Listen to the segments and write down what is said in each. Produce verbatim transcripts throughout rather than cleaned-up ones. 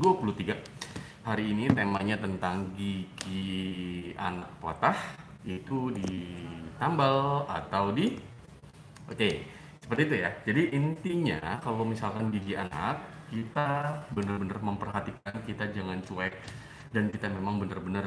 dua puluh tiga. Hari ini temanya tentang gigi anak patah, itu ditambal atau di... Oke, seperti itu ya. Jadi intinya kalau misalkan gigi anak, kita benar-benar memperhatikan, kita jangan cuek, dan kita memang benar-benar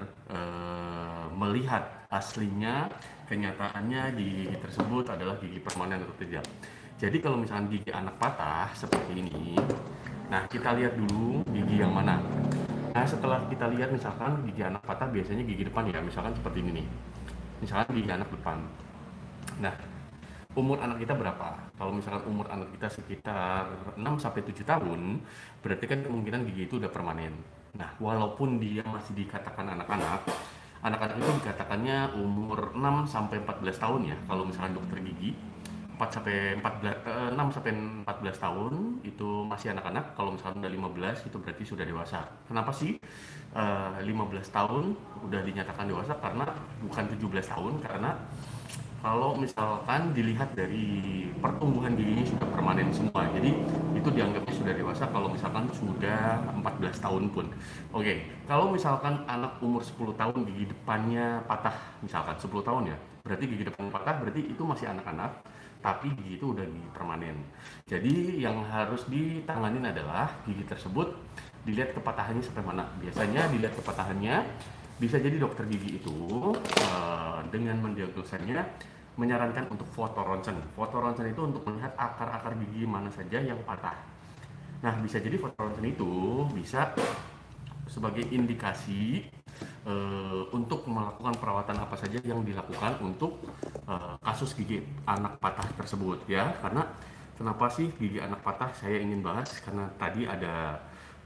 eh, melihat aslinya, kenyataannya gigi tersebut adalah gigi permanen atau tidak. Jadi kalau misalkan gigi anak patah seperti ini, nah kita lihat dulu gigi yang mana. Nah setelah kita lihat misalkan gigi anak patah biasanya gigi depan ya, misalkan seperti ini nih. Misalkan gigi anak depan. Nah, umur anak kita berapa? Kalau misalkan umur anak kita sekitar enam sampai tujuh tahun, berarti kan kemungkinan gigi itu udah permanen. Nah, walaupun dia masih dikatakan anak-anak, anak-anak itu dikatakannya umur enam sampai empat belas tahun ya, kalau misalkan dokter gigi. empat sampai empat belas, eh, enam sampai empat belas tahun itu masih anak-anak. Kalau misalkan udah lima belas itu berarti sudah dewasa. Kenapa sih eh, lima belas tahun udah dinyatakan dewasa? Karena bukan tujuh belas tahun, karena kalau misalkan dilihat dari pertumbuhan giginya sudah permanen semua, jadi itu dianggapnya sudah dewasa kalau misalkan sudah empat belas tahun pun. Oke, kalau misalkan anak umur sepuluh tahun gigi depannya patah, misalkan sepuluh tahun ya, berarti gigi depan patah, berarti itu masih anak-anak, tapi gigi itu udah gigi permanen. Jadi yang harus ditanganin adalah gigi tersebut dilihat kepatahannya sampai mana. Biasanya dilihat kepatahannya, bisa jadi dokter gigi itu uh, dengan mendiagnosanya menyarankan untuk foto ronsen. Foto ronsen itu untuk melihat akar-akar gigi mana saja yang patah. Nah, bisa jadi foto ronsen itu bisa sebagai indikasi uh, untuk melakukan perawatan apa saja yang dilakukan untuk uh, kasus gigi anak patah tersebut ya. Karena kenapa sih gigi anak patah saya ingin bahas, karena tadi ada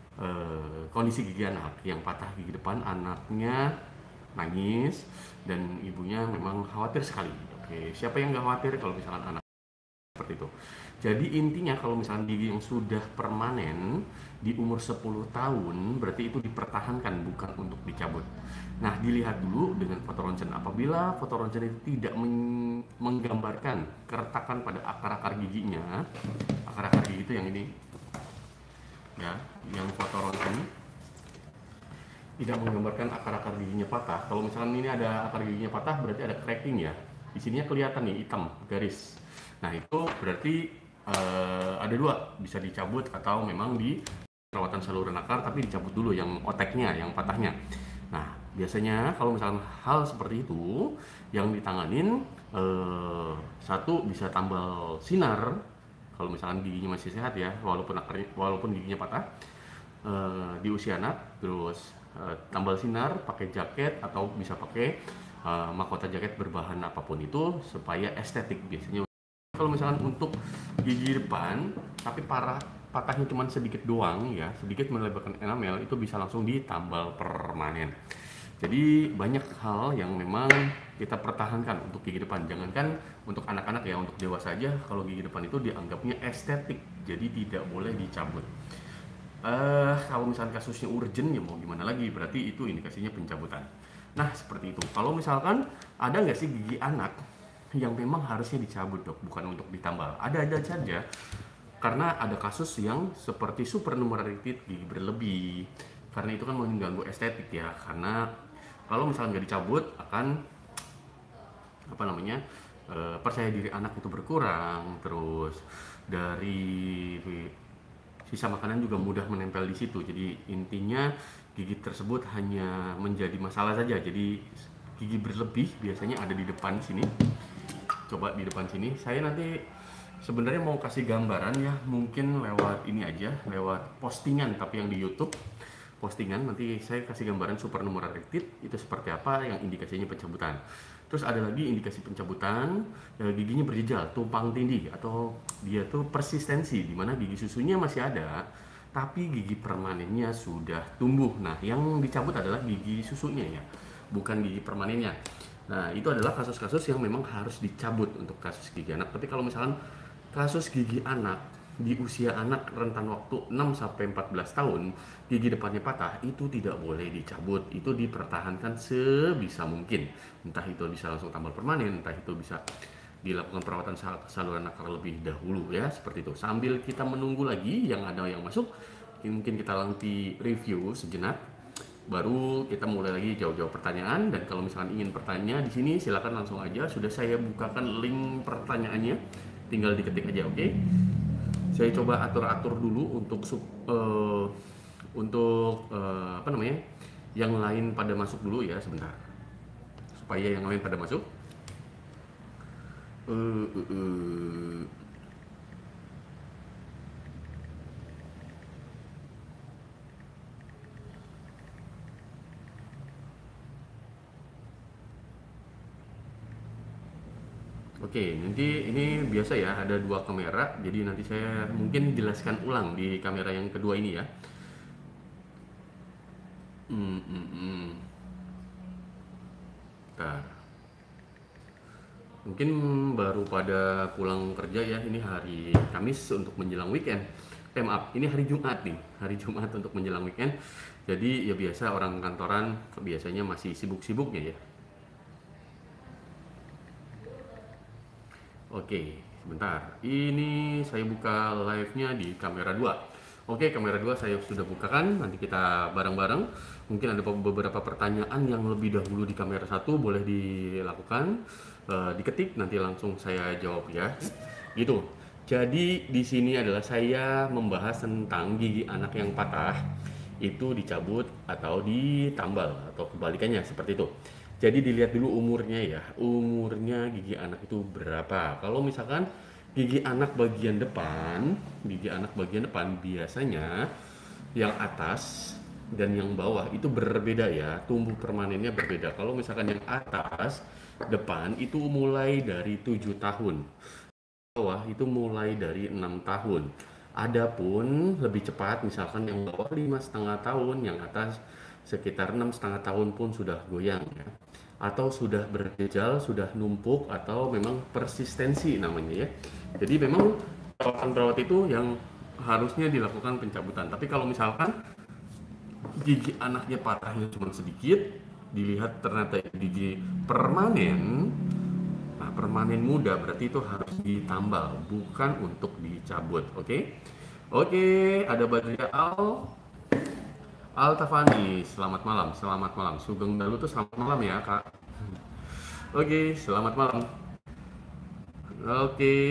uh, kondisi gigi anak yang patah gigi depan, anaknya nangis dan ibunya memang khawatir sekali. Oke, siapa yang nggak khawatir kalau misalkan anak seperti itu? Jadi intinya kalau misalkan gigi yang sudah permanen di umur sepuluh tahun, berarti itu dipertahankan, bukan untuk dicabut. Nah, dilihat dulu dengan foto ronsen. Apabila foto ronsen itu tidak men menggambarkan keretakan pada akar-akar giginya, akar-akar gigi itu yang ini, ya, yang foto ronsen tidak menggambarkan akar-akar giginya patah. Kalau misalkan ini ada akar giginya patah, berarti ada cracking ya. Di sininya kelihatan nih hitam garis. Nah itu berarti uh, ada dua, bisa dicabut atau memang di perawatan saluran akar, tapi dicabut dulu yang oteknya, yang patahnya. Nah biasanya kalau misalkan hal seperti itu yang ditanganin, uh, satu bisa tambal sinar. Kalau misalkan giginya masih sehat ya, walaupun akarnya, walaupun giginya patah, uh, di usia anak, terus uh, tambal sinar, pakai jaket atau bisa pakai uh, mahkota jaket berbahan apapun itu supaya estetik. Biasanya kalau misalkan untuk gigi depan tapi parah patahnya cuma sedikit doang ya, sedikit melebarkan enamel, itu bisa langsung ditambal permanen. Jadi banyak hal yang memang kita pertahankan untuk gigi depan. Jangankan untuk anak-anak ya, untuk dewasa aja kalau gigi depan itu dianggapnya estetik, jadi tidak boleh dicabut. Uh, kalau misalkan kasusnya urgent ya mau gimana lagi, berarti itu indikasinya pencabutan. Nah seperti itu. Kalau misalkan ada nggak sih gigi anak yang memang harusnya dicabut dok, bukan untuk ditambal? Ada-ada saja, karena ada kasus yang seperti supernumerated gigi berlebih, karena itu kan mengganggu estetik ya. Karena kalau misalkan nggak dicabut akan apa namanya uh, percaya diri anak itu berkurang, terus dari sisa makanan juga mudah menempel di situ. Jadi intinya gigi tersebut hanya menjadi masalah saja. Jadi gigi berlebih biasanya ada di depan sini. Coba di depan sini. Saya nanti sebenarnya mau kasih gambaran ya, mungkin lewat ini aja, lewat postingan tapi yang di YouTube. Postingan nanti saya kasih gambaran supernumerated itu seperti apa, yang indikasinya pencabutan. Terus ada lagi indikasi pencabutan, giginya berjejal, tumpang tindih, atau dia tuh persistensi, di mana gigi susunya masih ada, tapi gigi permanennya sudah tumbuh. Nah, yang dicabut adalah gigi susunya ya, bukan gigi permanennya. Nah, itu adalah kasus-kasus yang memang harus dicabut untuk kasus gigi anak. Tapi kalau misalkan kasus gigi anak di usia anak rentan waktu enam sampai empat belas tahun, gigi depannya patah, itu tidak boleh dicabut, itu dipertahankan sebisa mungkin. Entah itu bisa langsung tambal permanen, entah itu bisa dilakukan perawatan saluran akar lebih dahulu ya, seperti itu. Sambil kita menunggu lagi yang ada yang masuk, ini mungkin kita nanti review sejenak, baru kita mulai lagi jawab-jawab pertanyaan. Dan kalau misalkan ingin bertanya di sini silakan langsung aja, sudah saya bukakan link pertanyaannya, tinggal diketik aja. Oke, okay? Saya coba atur-atur dulu untuk uh, untuk uh, apa namanya, yang lain pada masuk dulu ya, sebentar, supaya yang lain pada masuk. Uh, uh, uh. Oke, nanti ini biasa ya, ada dua kamera, jadi nanti saya mungkin jelaskan ulang di kamera yang kedua ini ya. Hmm, hmm, hmm. Bentar. Mungkin baru pada pulang kerja ya, ini hari Kamis untuk menjelang weekend. Eh maaf, ini hari Jumat nih, hari Jumat untuk menjelang weekend. Jadi ya biasa orang kantoran biasanya masih sibuk-sibuknya ya. Oke, sebentar. Ini saya buka live-nya di kamera dua. Oke, kamera dua saya sudah bukakan. Nanti kita bareng-bareng. Mungkin ada beberapa pertanyaan yang lebih dahulu di kamera satu boleh dilakukan, e, diketik, nanti langsung saya jawab ya. Gitu. Jadi di sini adalah saya membahas tentang gigi anak yang patah itu dicabut atau ditambal atau kebalikannya seperti itu. Jadi dilihat dulu umurnya ya, umurnya gigi anak itu berapa. Kalau misalkan gigi anak bagian depan, gigi anak bagian depan biasanya yang atas dan yang bawah itu berbeda ya, tumbuh permanennya berbeda. Kalau misalkan yang atas depan itu mulai dari tujuh tahun, bawah itu mulai dari enam tahun. Adapun lebih cepat, misalkan yang bawah lima setengah tahun, yang atas sekitar enam setengah tahun pun sudah goyang ya, atau sudah bergejal, sudah numpuk, atau memang persistensi namanya ya. Jadi memang perawat-perawat itu yang harusnya dilakukan pencabutan. Tapi kalau misalkan gigi anaknya patahnya cuma sedikit, dilihat ternyata gigi permanen, nah permanen muda berarti itu harus ditambal, bukan untuk dicabut. Oke, okay? Oke, okay, ada Badria Al Altafani, selamat malam, selamat malam. Sugeng Dalu tuh selamat malam ya kak. Oke, okay, selamat malam. Oke, okay,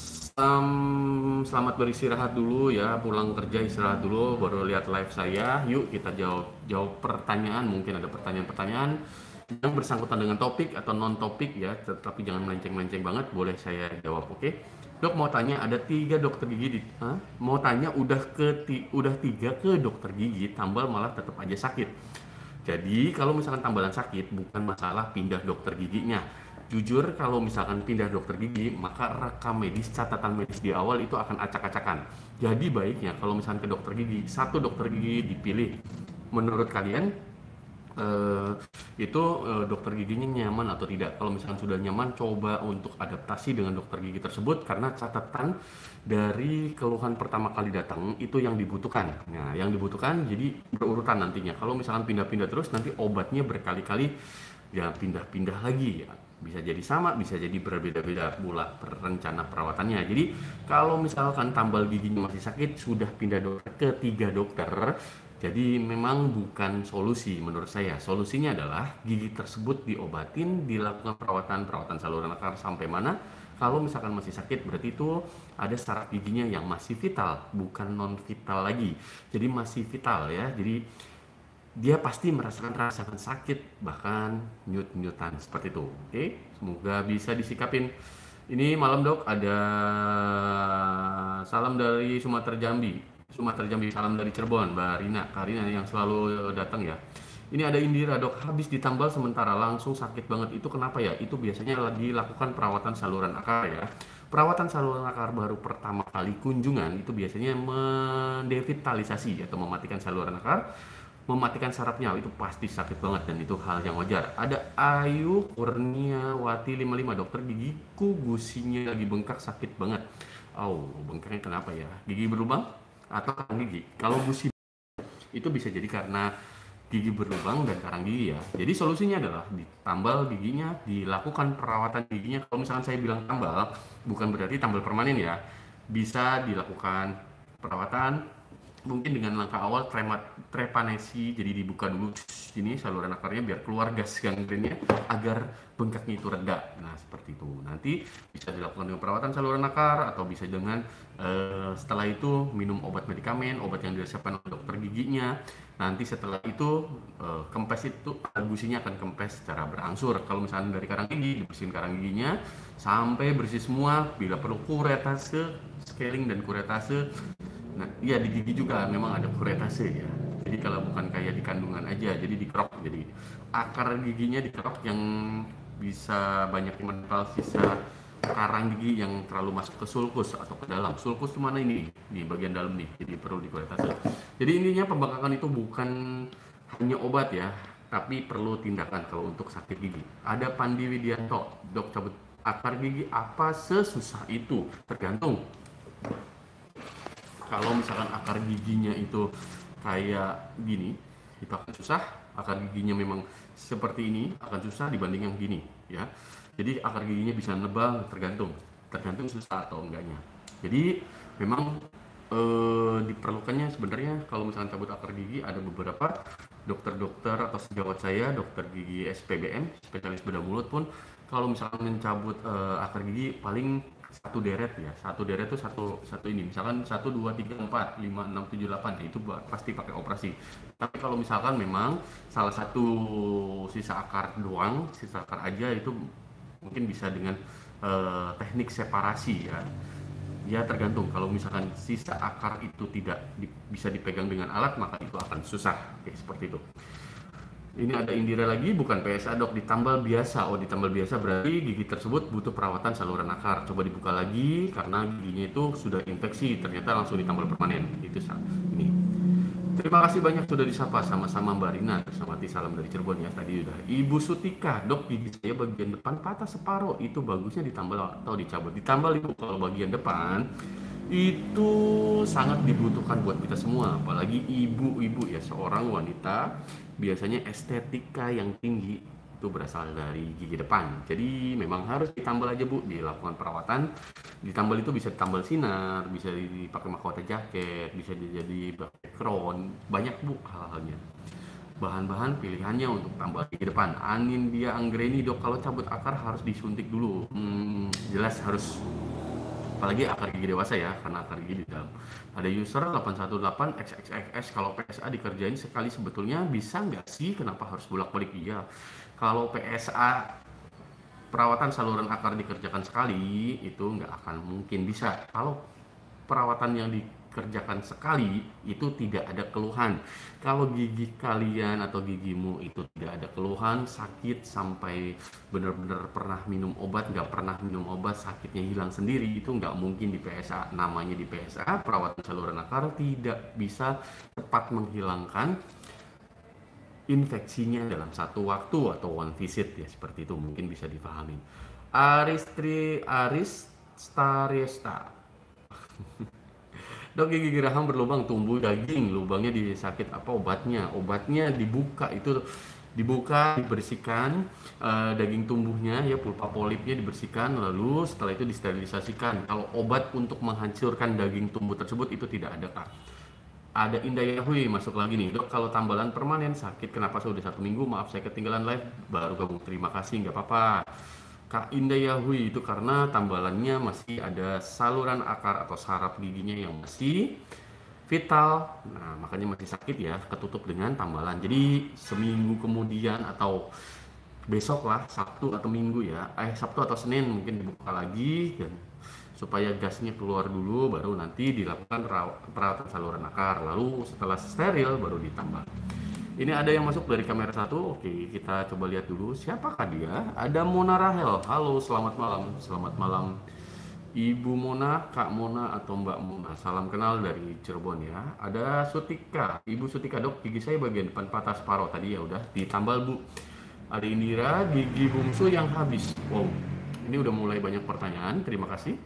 um, selamat beristirahat dulu ya, pulang kerja istirahat dulu, baru lihat live saya. Yuk kita jawab jawab pertanyaan, mungkin ada pertanyaan-pertanyaan yang bersangkutan dengan topik atau non topik ya, tetapi jangan melenceng-melenceng banget, boleh saya jawab. Oke, okay? Dok mau tanya, ada tiga dokter gigi di, huh? mau tanya udah ke udah tiga ke dokter gigi, tambal malah tetap aja sakit. Jadi kalau misalkan tambalan sakit bukan masalah pindah dokter giginya. Jujur kalau misalkan pindah dokter gigi, maka rekam medis, catatan medis di awal itu akan acak-acakan. Jadi baiknya kalau misalkan ke dokter gigi, satu dokter gigi dipilih. Menurut kalian Uh, itu uh, dokter giginya nyaman atau tidak. Kalau misalkan sudah nyaman, coba untuk adaptasi dengan dokter gigi tersebut, karena catatan dari keluhan pertama kali datang itu yang dibutuhkan. Nah, yang dibutuhkan jadi berurutan nantinya. Kalau misalkan pindah-pindah terus, nanti obatnya berkali-kali ya pindah-pindah lagi ya. Bisa jadi sama, bisa jadi berbeda-beda pula rencana perawatannya. Jadi kalau misalkan tambal giginya masih sakit, sudah pindah dokter ke tiga dokter, jadi memang bukan solusi menurut saya. Solusinya adalah gigi tersebut diobatin, dilakukan perawatan perawatan saluran akar sampai mana. Kalau misalkan masih sakit, berarti itu ada saraf giginya yang masih vital, bukan non vital lagi. Jadi masih vital ya. Jadi dia pasti merasakan rasakan sakit, bahkan nyut-nyutan seperti itu. Oke, semoga bisa disikapin. Ini malam dok, ada salam dari Sumatera Jambi. Sumatera Jambi, salam dari Cirebon, Mbak Rina, Kak Rina yang selalu datang ya. Ini ada Indira, dok, habis ditambal sementara langsung sakit banget. Itu kenapa ya? Itu biasanya lagi lakukan perawatan saluran akar ya. Perawatan saluran akar baru pertama kali kunjungan itu biasanya mendevitalisasi atau mematikan saluran akar, mematikan sarafnya, itu pasti sakit banget dan itu hal yang wajar. Ada Ayu Kurniawati lima puluh lima, dokter gigiku gusinya lagi bengkak sakit banget. Oh, bengkaknya kenapa ya? Gigi berlubang atau karang gigi? Kalau gusi itu bisa jadi karena gigi berlubang dan karang gigi ya. Jadi solusinya adalah ditambal giginya, dilakukan perawatan giginya. Kalau misalkan saya bilang tambal, bukan berarti tambal permanen ya. Bisa dilakukan perawatan mungkin dengan langkah awal tremat, trepanesi, jadi dibuka dulu sini saluran akarnya biar keluar gas gangrennya agar bengkaknya itu reda. Nah seperti itu. Nanti bisa dilakukan dengan perawatan saluran akar atau bisa dengan eh, setelah itu minum obat medikamen, obat yang diresepkan oleh dokter giginya. Nanti setelah itu eh, kempes itu gusinya akan kempes secara berangsur. Kalau misalnya dari karang gigi dibersihin karang giginya sampai bersih semua. Bila perlu kuretase, scaling dan kuretase. Nah, iya di gigi juga memang ada kuretase ya. Jadi kalau bukan kayak di kandungan aja, jadi dikerok. Jadi akar giginya dikerok yang bisa banyak menempel sisa karang gigi yang terlalu masuk ke sulcus atau ke dalam. Sulcus itu mana ini? Di bagian dalam nih. Jadi perlu dikuretase. Jadi intinya pembengkakan itu bukan hanya obat ya, tapi perlu tindakan kalau untuk sakit gigi. Ada Pandi Widianto, dok cabut akar gigi apa sesusah itu? Tergantung. Kalau misalkan akar giginya itu kayak gini, itu akan susah. Akar giginya memang seperti ini akan susah dibanding yang gini ya. Jadi akar giginya bisa nebal, tergantung, tergantung susah atau enggaknya. Jadi memang eh, diperlukannya sebenarnya kalau misalkan cabut akar gigi ada beberapa dokter-dokter atau sejawat saya, dokter gigi S P B M, spesialis bedah mulut pun kalau misalkan mencabut eh, akar gigi paling satu deret ya, satu deret itu satu satu ini, misalkan satu dua tiga empat lima enam tujuh delapan itu pasti pakai operasi. Tapi kalau misalkan memang salah satu sisa akar doang, sisa akar aja itu mungkin bisa dengan uh, teknik separasi ya. Ya tergantung, kalau misalkan sisa akar itu tidak di, bisa dipegang dengan alat maka itu akan susah. Oke, seperti itu. Ini ada Indira lagi, bukan P S A dok, ditambal biasa. Oh ditambal biasa berarti gigi tersebut butuh perawatan saluran akar. Coba dibuka lagi karena giginya itu sudah infeksi, ternyata langsung ditambal permanen. Itu ini. Terima kasih banyak sudah disapa, sama-sama Mbak Rina, bersama salam dari Cirebon ya. Tadi udah Ibu Sutika, dok gigi saya bagian depan patah separuh, itu bagusnya ditambal atau dicabut? Ditambal itu kalau bagian depan itu sangat dibutuhkan buat kita semua, apalagi ibu-ibu ya, seorang wanita biasanya estetika yang tinggi itu berasal dari gigi depan. Jadi memang harus ditambal aja Bu, dilakukan perawatan. Ditambal itu bisa ditambal sinar, bisa dipakai mahkota jaket, bisa jadi background, banyak Bu hal-halnya. Bahan-bahan pilihannya untuk tambal gigi depan. Anindya Anggreni, dok kalau cabut akar harus disuntik dulu. Hmm, jelas harus, apalagi akar gigi dewasa ya, karena akar gigi di dalam. Ada user delapan satu delapan x x x s, kalau P S A dikerjain sekali sebetulnya bisa nggak sih? Kenapa harus bolak-balik? Iya, kalau P S A perawatan saluran akar dikerjakan sekali itu nggak akan mungkin bisa. Kalau perawatan yang dikerjakan sekali itu tidak ada keluhan. Kalau gigi kalian atau gigimu itu tidak ada keluhan, sakit sampai benar-benar pernah minum obat, nggak pernah minum obat, sakitnya hilang sendiri, itu nggak mungkin di P S A. Namanya di P S A perawatan saluran akar tidak bisa cepat menghilangkan infeksinya dalam satu waktu atau one visit ya, seperti itu mungkin bisa dipahami. Aristri Aris Stariesta. Dok gigi geraham berlubang tumbuh daging, lubangnya disakit apa obatnya? Obatnya dibuka, itu dibuka, dibersihkan uh, daging tumbuhnya ya, pulpa polipnya dibersihkan, lalu setelah itu disterilisasikan. Kalau obat untuk menghancurkan daging tumbuh tersebut itu tidak ada Kak. Ada Indah Yahui masuk lagi nih, dok kalau tambalan permanen sakit kenapa sudah satu minggu? Maaf saya ketinggalan live baru gabung, terima kasih, nggak apa-apa Kak Indah Yahui, itu karena tambalannya masih ada saluran akar atau saraf giginya yang masih vital, nah makanya masih sakit ya, ketutup dengan tambalan. Jadi seminggu kemudian atau besok lah, Sabtu atau Minggu ya, eh Sabtu atau Senin mungkin dibuka lagi dan supaya gasnya keluar dulu, baru nanti dilakukan perawatan saluran akar, lalu setelah steril baru ditambal. Ini ada yang masuk dari kamera satu, oke kita coba lihat dulu siapakah dia. Ada Mona Rahel, halo selamat malam. Selamat malam Ibu Mona, Kak Mona atau Mbak Mona, salam kenal dari Cirebon ya. Ada Sutika, Ibu Sutika, dok gigi saya bagian depan patah separuh, tadi ya udah ditambal Bu. Ada Indira, gigi bungsu yang habis. Wow, ini udah mulai banyak pertanyaan, terima kasih.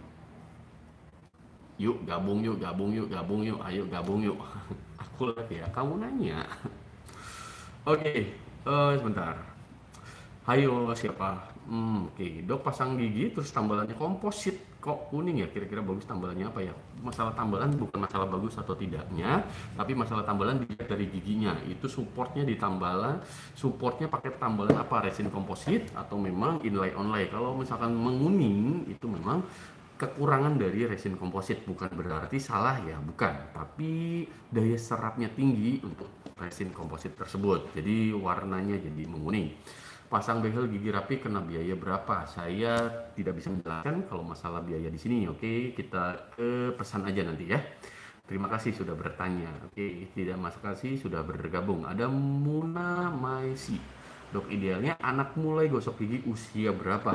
Yuk gabung yuk, gabung yuk, gabung yuk, ayo gabung yuk. Aku lagi ya, kamu nanya. Oke, okay, uh, sebentar. Hayo siapa? Hmm, oke. Dok pasang gigi terus tambalannya komposit kok kuning ya? Kira-kira bagus tambalannya apa ya? Masalah tambalan bukan masalah bagus atau tidaknya, tapi masalah tambalan dilihat dari giginya. Itu supportnya di tambalan, supportnya pakai tambalan apa? Resin komposit atau memang inlay onlay. Kalau misalkan menguning itu memang kekurangan dari resin komposit, bukan berarti salah ya, bukan. Tapi daya serapnya tinggi untuk resin komposit tersebut. Jadi warnanya jadi menguning. Pasang behel gigi rapi kena biaya berapa? Saya tidak bisa menjelaskan kalau masalah biaya di sini. Oke, kita ke pesan aja nanti ya. Terima kasih sudah bertanya. Oke, tidak masuk kasih sudah bergabung. Ada Muna Maisi. Dok, idealnya anak mulai gosok gigi usia berapa?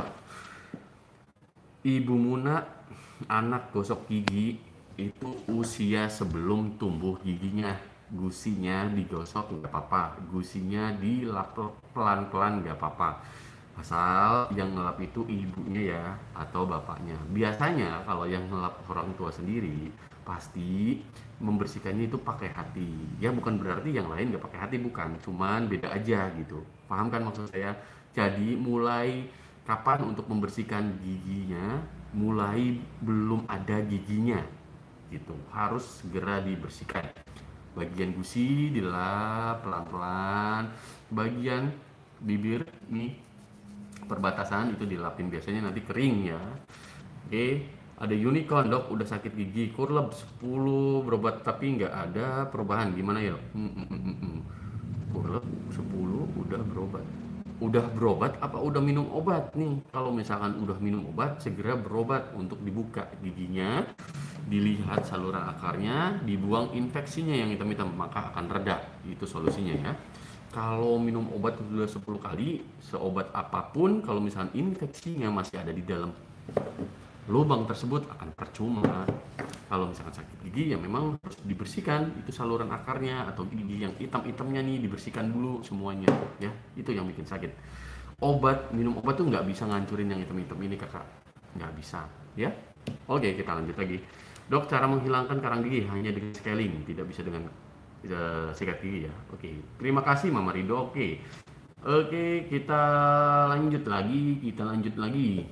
Ibu Muna, anak gosok gigi itu usia sebelum tumbuh giginya. Gusinya digosok nggak apa-apa, gusinya dilap pelan-pelan nggak apa-apa, asal yang ngelap itu ibunya ya atau bapaknya. Biasanya kalau yang ngelap orang tua sendiri pasti membersihkannya itu pakai hati ya, bukan berarti yang lain nggak pakai hati, bukan, cuman beda aja gitu. Paham kan maksud saya? Jadi mulai kapan untuk membersihkan giginya? Mulai belum ada giginya gitu, harus segera dibersihkan. Bagian gusi dilap pelan-pelan, bagian bibir nih perbatasan itu dilapin, biasanya nanti kering ya. Oke, ada unicorn. Dok udah sakit gigi kurlep sepuluh berobat tapi nggak ada perubahan, gimana ya? Hmm, hmm, hmm, hmm. Kurlep sepuluh udah berobat, udah berobat apa udah minum obat nih? Kalau misalkan udah minum obat, segera berobat untuk dibuka giginya, dilihat saluran akarnya, dibuang infeksinya yang hitam-hitam, maka akan reda. Itu solusinya ya. Kalau minum obat sudah sepuluh kali, seobat apapun, kalau misalkan infeksinya masih ada di dalam lubang tersebut, akan percuma. Kalau misalkan sakit gigi ya memang harus dibersihkan itu saluran akarnya atau gigi yang hitam-hitamnya nih, dibersihkan dulu semuanya ya. Itu yang bikin sakit. Obat, minum obat tuh nggak bisa ngancurin yang hitam-hitam ini kakak, nggak bisa ya. Oke, kita lanjut lagi. Dok, cara menghilangkan karang gigi hanya dengan scaling, tidak bisa dengan uh, sikat gigi ya. Oke, terima kasih Mama Rido. Oke, oke kita lanjut lagi, kita lanjut lagi.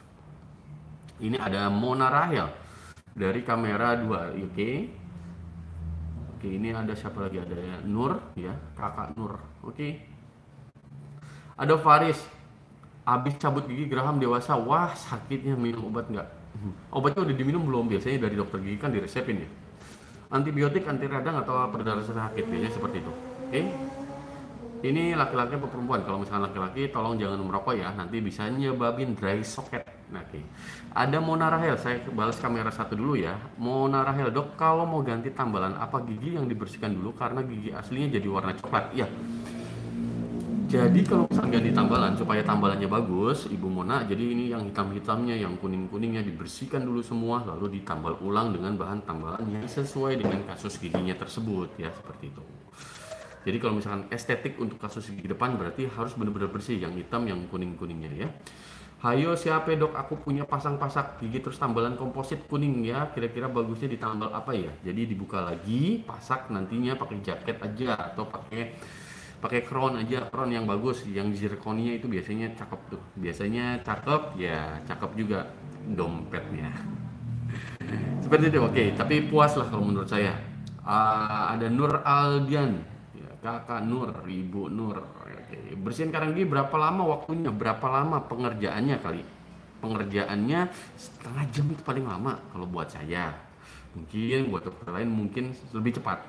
Ini ada Mona Rahel dari kamera dua. Oke, oke ini ada siapa lagi? Ada Nur ya, kakak Nur. Oke, ada Faris, habis cabut gigi geraham dewasa. Wah, sakitnya, minum obat nggak? Obatnya udah diminum belum? Biasanya dari dokter gigi kan diresepin ya. Antibiotik, anti radang atau perdana sakit, biasanya seperti itu. Oke. Ini laki-laki atau perempuan? Kalau misalkan laki-laki tolong jangan merokok ya, nanti bisa nyebabin dry socket. Nah, oke. Ada Mona Rahel, saya balas kamera satu dulu ya. Mona Rahel, dok kalau mau ganti tambalan apa gigi yang dibersihkan dulu karena gigi aslinya jadi warna coklat? Iya. Jadi kalau misalnya ganti tambalan supaya tambalannya bagus, Ibu Mona, jadi ini yang hitam-hitamnya, yang kuning-kuningnya dibersihkan dulu semua, lalu ditambal ulang dengan bahan tambalan yang sesuai dengan kasus giginya tersebut ya, seperti itu. Jadi kalau misalkan estetik untuk kasus gigi depan berarti harus benar-benar bersih, yang hitam, yang kuning-kuningnya ya. Hayo siapa dok, aku punya pasang-pasak gigi terus tambalan komposit kuning ya, kira-kira bagusnya ditambal apa ya? Jadi dibuka lagi, pasak nantinya pakai jaket aja atau pakai pakai crown aja, crown yang bagus, yang zirconia itu biasanya cakep tuh, biasanya cakep ya, cakep juga dompetnya. Seperti itu. Oke, tapi puas lah kalau menurut saya. Uh, ada Nur Aldian ya, kakak Nur, Ibu Nur. Oke. Bersihin karang gigi berapa lama waktunya, berapa lama pengerjaannya kali? Pengerjaannya setengah jam itu paling lama kalau buat saya, mungkin buat dokter lain mungkin lebih cepat.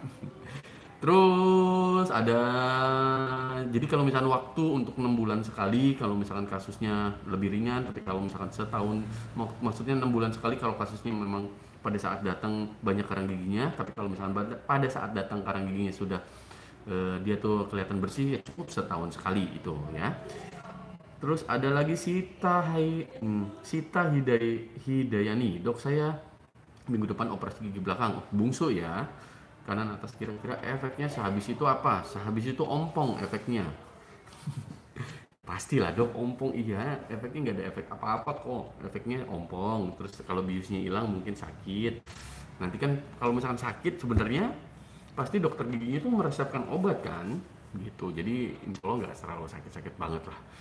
Terus ada, jadi kalau misalkan waktu untuk enam bulan sekali, kalau misalkan kasusnya lebih ringan, tapi kalau misalkan setahun, mak maksudnya enam bulan sekali kalau kasusnya memang pada saat datang banyak karang giginya, tapi kalau misalkan pada saat datang karang giginya sudah eh, dia tuh kelihatan bersih, ya cukup setahun sekali itu ya. Terus ada lagi Sita Hai, hmm, Sita Hiday, Hidayani, dok saya minggu depan operasi gigi belakang, bungsu ya. Kanan atas, kira-kira efeknya sehabis itu apa? Sehabis itu ompong efeknya. Pastilah dok, ompong iya, efeknya nggak ada efek apa-apa kok, efeknya ompong. Terus kalau biusnya hilang mungkin sakit. Nanti kan kalau misalkan sakit sebenarnya pasti dokter giginya tuh meresepkan obat kan, gitu. Jadi insya Allah nggak terlalu sakit-sakit banget lah.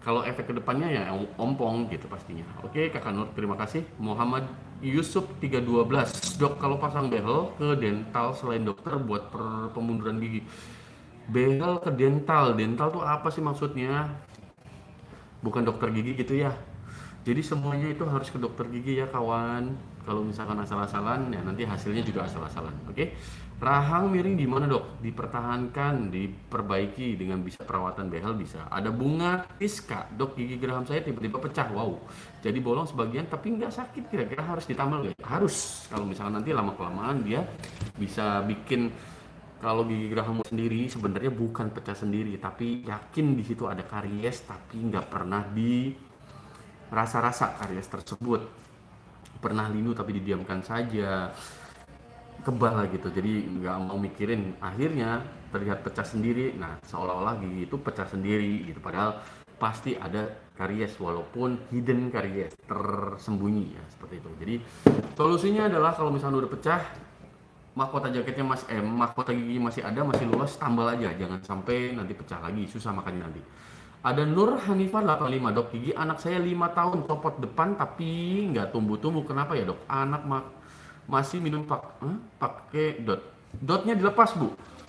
Kalau efek kedepannya ya ompong gitu pastinya. Oke Kakak Nur, terima kasih. Muhammad Yusuf tiga dua belas, dok kalau pasang behel ke dental selain dokter buat per pemunduran gigi. Behel ke dental, dental tuh apa sih maksudnya? Bukan dokter gigi gitu ya. Jadi semuanya itu harus ke dokter gigi ya kawan. Kalau misalkan asal-asalan ya nanti hasilnya juga asal-asalan. Oke. Rahang miring gimana dok? Dipertahankan, diperbaiki dengan bisa perawatan behel bisa. Ada bunga tiska, dok gigi geraham saya tiba-tiba pecah. Wow. Jadi bolong sebagian tapi nggak sakit, kira-kira harus ditambal nggak? Harus. Kalau misalkan nanti lama kelamaan dia bisa bikin, kalau gigi geraham sendiri sebenarnya bukan pecah sendiri, tapi yakin di situ ada karies tapi nggak pernah di rasa-rasa karies tersebut, pernah linu tapi didiamkan saja, kebal lah gitu, jadi nggak mau mikirin, akhirnya terlihat pecah sendiri. Nah seolah-olah gigi itu pecah sendiri gitu, padahal pasti ada karies walaupun hidden karies, tersembunyi ya seperti itu. Jadi solusinya adalah kalau misalnya udah pecah, mahkota jaketnya masih eh mahkota gigi masih ada, masih luas, tambal aja, jangan sampai nanti pecah lagi, susah makannya nanti. Ada Nur Hanifah delapan lima, dok gigi anak saya lima tahun, copot depan tapi nggak tumbuh-tumbuh, kenapa ya dok? Anak mak masih minum pak huh? pakai dot, dotnya dilepas bu,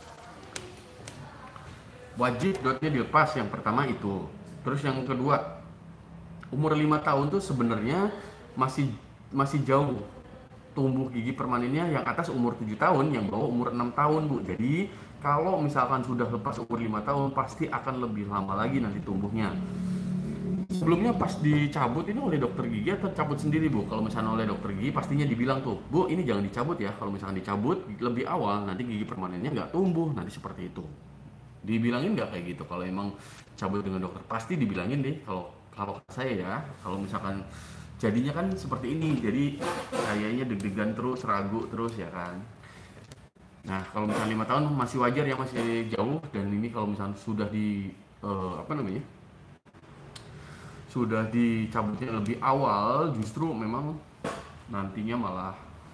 wajib dotnya dilepas, yang pertama itu. Terus yang kedua, umur lima tahun tuh sebenarnya masih masih jauh tumbuh gigi permanennya, yang atas umur tujuh tahun, yang bawah umur enam tahun bu. Jadi kalau misalkan sudah lepas umur lima tahun pasti akan lebih lama lagi nanti tumbuhnya. Sebelumnya pas dicabut ini oleh dokter gigi atau cabut sendiri bu? Kalau misalnya oleh dokter gigi pastinya dibilang tuh, bu ini jangan dicabut ya, kalau misalkan dicabut lebih awal nanti gigi permanennya nggak tumbuh, nanti seperti itu. Dibilangin nggak kayak gitu? Kalau emang cabut dengan dokter pasti dibilangin deh. Kalau kalau saya ya, kalau misalkan jadinya kan seperti ini, jadi kayaknya deg-degan terus, ragu terus ya kan. Nah kalau misalnya lima tahun masih wajar ya, masih jauh. Dan ini kalau misalnya sudah di uh, apa namanya, sudah dicabutnya lebih awal, justru memang nantinya malah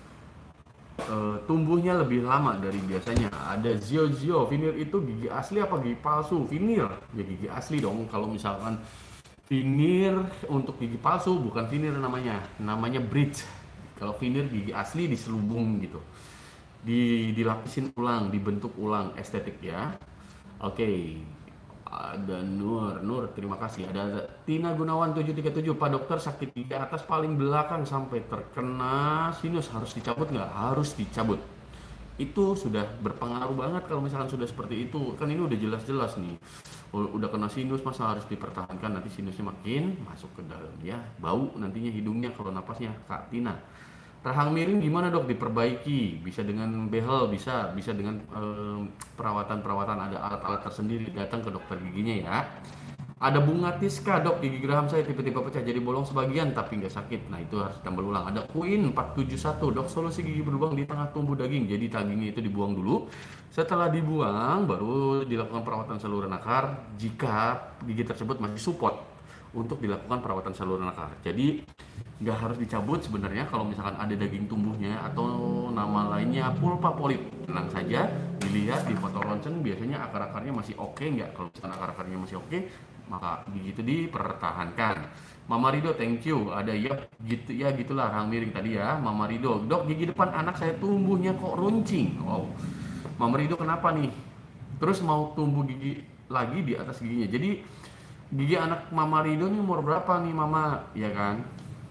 uh, tumbuhnya lebih lama dari biasanya. Ada Zio Zio, veneer itu gigi asli apa gigi palsu? Veneer ya gigi asli dong. Kalau misalkan veneer untuk gigi palsu bukan veneer, namanya namanya bridge. Kalau veneer gigi asli diselubung gitu, di dilapisin ulang, dibentuk ulang, estetik ya. Oke okay. Ada Nur, Nur terima kasih. Ada Tina Gunawan tujuh tiga tujuh, Pak dokter sakit gigi atas paling belakang sampai terkena sinus, harus dicabut nggak? Harus dicabut. Itu sudah berpengaruh banget kalau misalkan sudah seperti itu. Kan ini udah jelas-jelas nih, udah kena sinus, masa harus dipertahankan, nanti sinusnya makin masuk ke dalam ya, bau nantinya hidungnya kalau napasnya. Kak Tina, rahang miring gimana dok? Diperbaiki, bisa dengan behel, bisa bisa dengan perawatan-perawatan, ada alat-alat tersendiri, datang ke dokter giginya ya. Ada bunga tiska, dok gigi geraham saya tiba-tiba pecah jadi bolong sebagian tapi nggak sakit, nah itu harus ditambal ulang. Ada Queen empat tujuh satu, dok solusi gigi berlubang di tengah tumbuh daging, jadi dagingnya itu dibuang dulu, setelah dibuang baru dilakukan perawatan saluran akar jika gigi tersebut masih support untuk dilakukan perawatan saluran akar. Jadi nggak harus dicabut sebenarnya kalau misalkan ada daging tumbuhnya, atau nama lainnya pulpa polip. Tenang saja, dilihat di foto ronsen biasanya akar-akarnya masih oke nggak. Kalau misalkan akar-akarnya masih oke, maka gigi itu dipertahankan. Mama Rido thank you. Ada ya gitu ya, gitulah rahang miring tadi ya Mama Rido. Dok gigi depan anak saya tumbuhnya kok runcing. Wow, Mama Rido kenapa nih? Terus mau tumbuh gigi lagi di atas giginya. Jadi gigi anak Mama Rido nih umur berapa nih Mama, ya kan?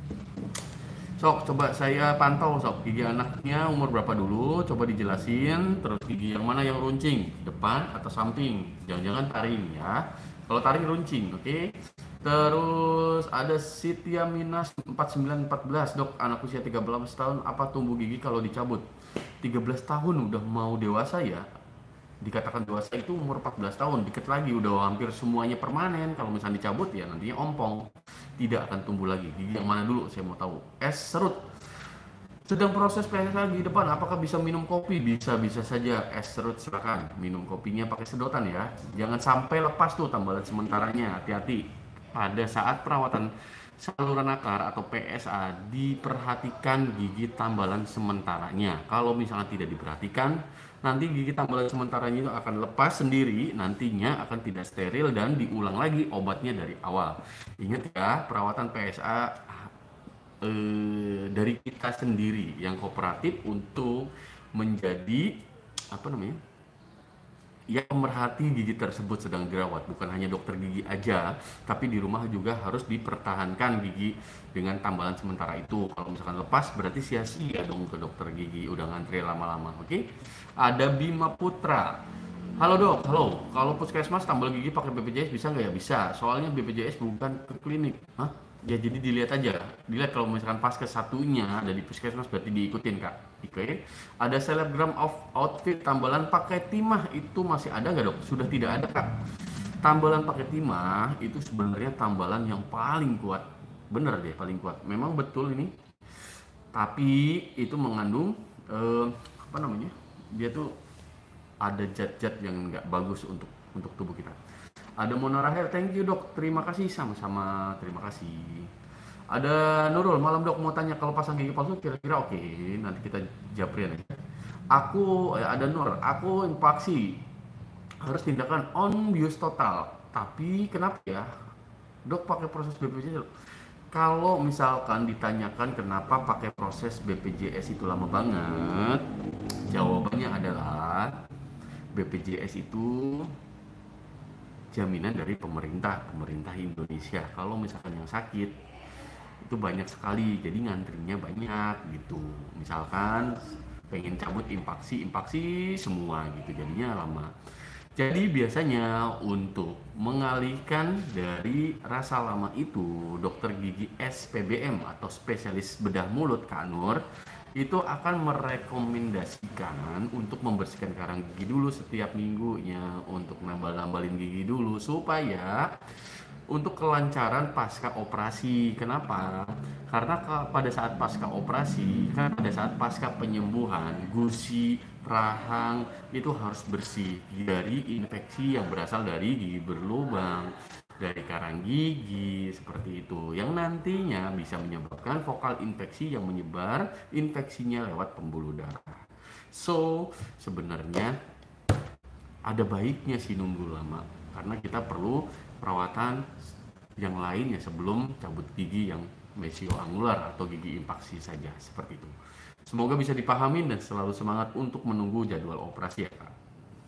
Sok coba saya pantau sok gigi anaknya umur berapa dulu, coba dijelasin. Terus gigi yang mana yang runcing, depan atau samping? Jangan-jangan taring ya. Kalau taring runcing, oke. Okay? Terus ada Sitya Minas empat sembilan empat belas, dok anak usia tiga belas tahun, apa tumbuh gigi kalau dicabut? tiga belas tahun udah mau dewasa ya. Dikatakan dewasa itu umur empat belas tahun, dikit lagi udah hampir semuanya permanen. Kalau misalnya dicabut ya nantinya ompong, tidak akan tumbuh lagi. Gigi yang mana dulu saya mau tahu. Es serut, sedang proses P S A gigi depan, apakah bisa minum kopi? Bisa-bisa saja. Es serut silakan minum kopinya pakai sedotan ya, jangan sampai lepas tuh tambalan sementaranya. Hati-hati pada saat perawatan saluran akar atau P S A, diperhatikan gigi tambalan sementaranya. Kalau misalnya tidak diperhatikan, nanti gigi tambalan sementaranya itu akan lepas sendiri, nantinya akan tidak steril dan diulang lagi obatnya dari awal. Ingat ya, perawatan P S A eh, dari kita sendiri yang kooperatif untuk menjadi apa namanya, yang pemerhati gigi tersebut sedang dirawat. Bukan hanya dokter gigi aja, tapi di rumah juga harus dipertahankan gigi dengan tambalan sementara itu. Kalau misalkan lepas berarti sia-sia dong ke dokter gigi, udah ngantri lama-lama. Oke, ada Bima Putra. Halo dok, halo. Kalau puskesmas tambal gigi pakai B P J S bisa nggak ya? Bisa. Soalnya B P J S bukan ke klinik. Hah? Ya jadi dilihat aja. Dilihat kalau misalkan pas ke satunya ada di puskesmas berarti diikutin kak. Oke. Ada selebgram of outfit tambalan pakai timah itu masih ada nggak dok? Sudah tidak ada kak. Tambalan pakai timah itu sebenarnya tambalan yang paling kuat. Bener deh paling kuat. Memang betul ini. Tapi itu mengandung eh, apa namanya? Dia tuh ada zat-zat yang nggak bagus untuk untuk tubuh kita. Ada Mona Rahel, thank you dok, terima kasih, sama-sama, terima kasih. Ada Nurul, malam dok, mau tanya kalau pasang gigi palsu kira-kira oke, okay, nanti kita japrian aja. Aku, eh, ada Nur, aku infeksi harus tindakan on bius total, tapi kenapa ya dok pakai proses B P J S? Kalau misalkan ditanyakan kenapa pakai proses B P J S itu lama banget, jawabannya adalah B P J S itu jaminan dari pemerintah, pemerintah Indonesia. Kalau misalkan yang sakit itu banyak sekali, jadi ngantrinya banyak gitu. Misalkan pengen cabut impaksi, impaksi semua gitu, jadinya lama. Jadi biasanya untuk mengalihkan dari rasa lama itu, dokter gigi S P B M atau spesialis bedah mulut Kak Nur itu akan merekomendasikan untuk membersihkan karang gigi dulu setiap minggunya, untuk nambal-nambalin gigi dulu supaya untuk kelancaran pasca operasi. Kenapa? Karena pada saat pasca operasi, kan pada saat pasca penyembuhan, gusi, rahang itu harus bersih dari infeksi yang berasal dari gigi berlubang, dari karang gigi seperti itu, yang nantinya bisa menyebabkan vokal infeksi yang menyebar, infeksinya lewat pembuluh darah. So sebenarnya ada baiknya sih nunggu lama, karena kita perlu perawatan yang lainnya sebelum cabut gigi yang mesioangular atau gigi impaksi saja, seperti itu. Semoga bisa dipahamin dan selalu semangat untuk menunggu jadwal operasi ya kak.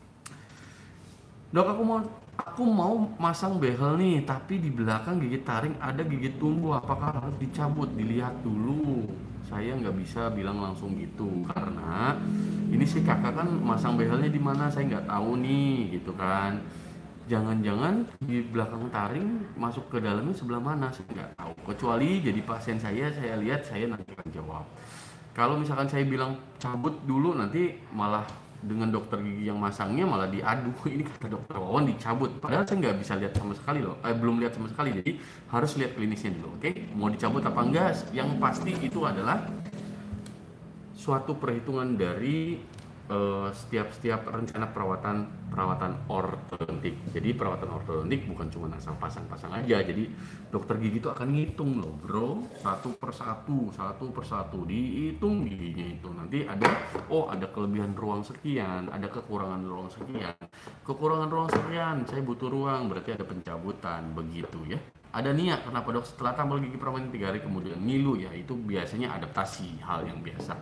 Dok, aku mau aku mau masang behel nih, tapi di belakang gigi taring ada gigi tumbuh, apakah harus dicabut? Dilihat dulu. Saya nggak bisa bilang langsung gitu, karena ini sih kakak kan masang behelnya di mana saya nggak tahu nih, gitu kan. Jangan-jangan di belakang taring masuk ke dalamnya sebelah mana, saya nggak tahu. Kecuali jadi pasien saya, saya lihat, saya nanti akan jawab. Kalau misalkan saya bilang cabut dulu, nanti malah dengan dokter gigi yang masangnya malah diadu, ini kata dokter Wawan dicabut, padahal saya nggak bisa lihat sama sekali loh, eh, belum lihat sama sekali, jadi harus lihat klinisnya dulu. Oke, mau dicabut apa enggak, yang pasti itu adalah suatu perhitungan dari uh, setiap setiap rencana perawatan perawatan ortodontik. Jadi perawatan ortodontik bukan cuma asal pasang-pasang aja, jadi dokter gigi itu akan ngitung loh bro, satu persatu satu persatu dihitung giginya itu, nanti ada oh ada kelebihan ruang sekian, ada kekurangan ruang sekian, kekurangan ruang sekian, saya butuh ruang, berarti ada pencabutan, begitu ya. Ada niat, kenapa dok setelah tambal gigi permanen tiga hari kemudian ngilu ya, itu biasanya adaptasi, hal yang biasa.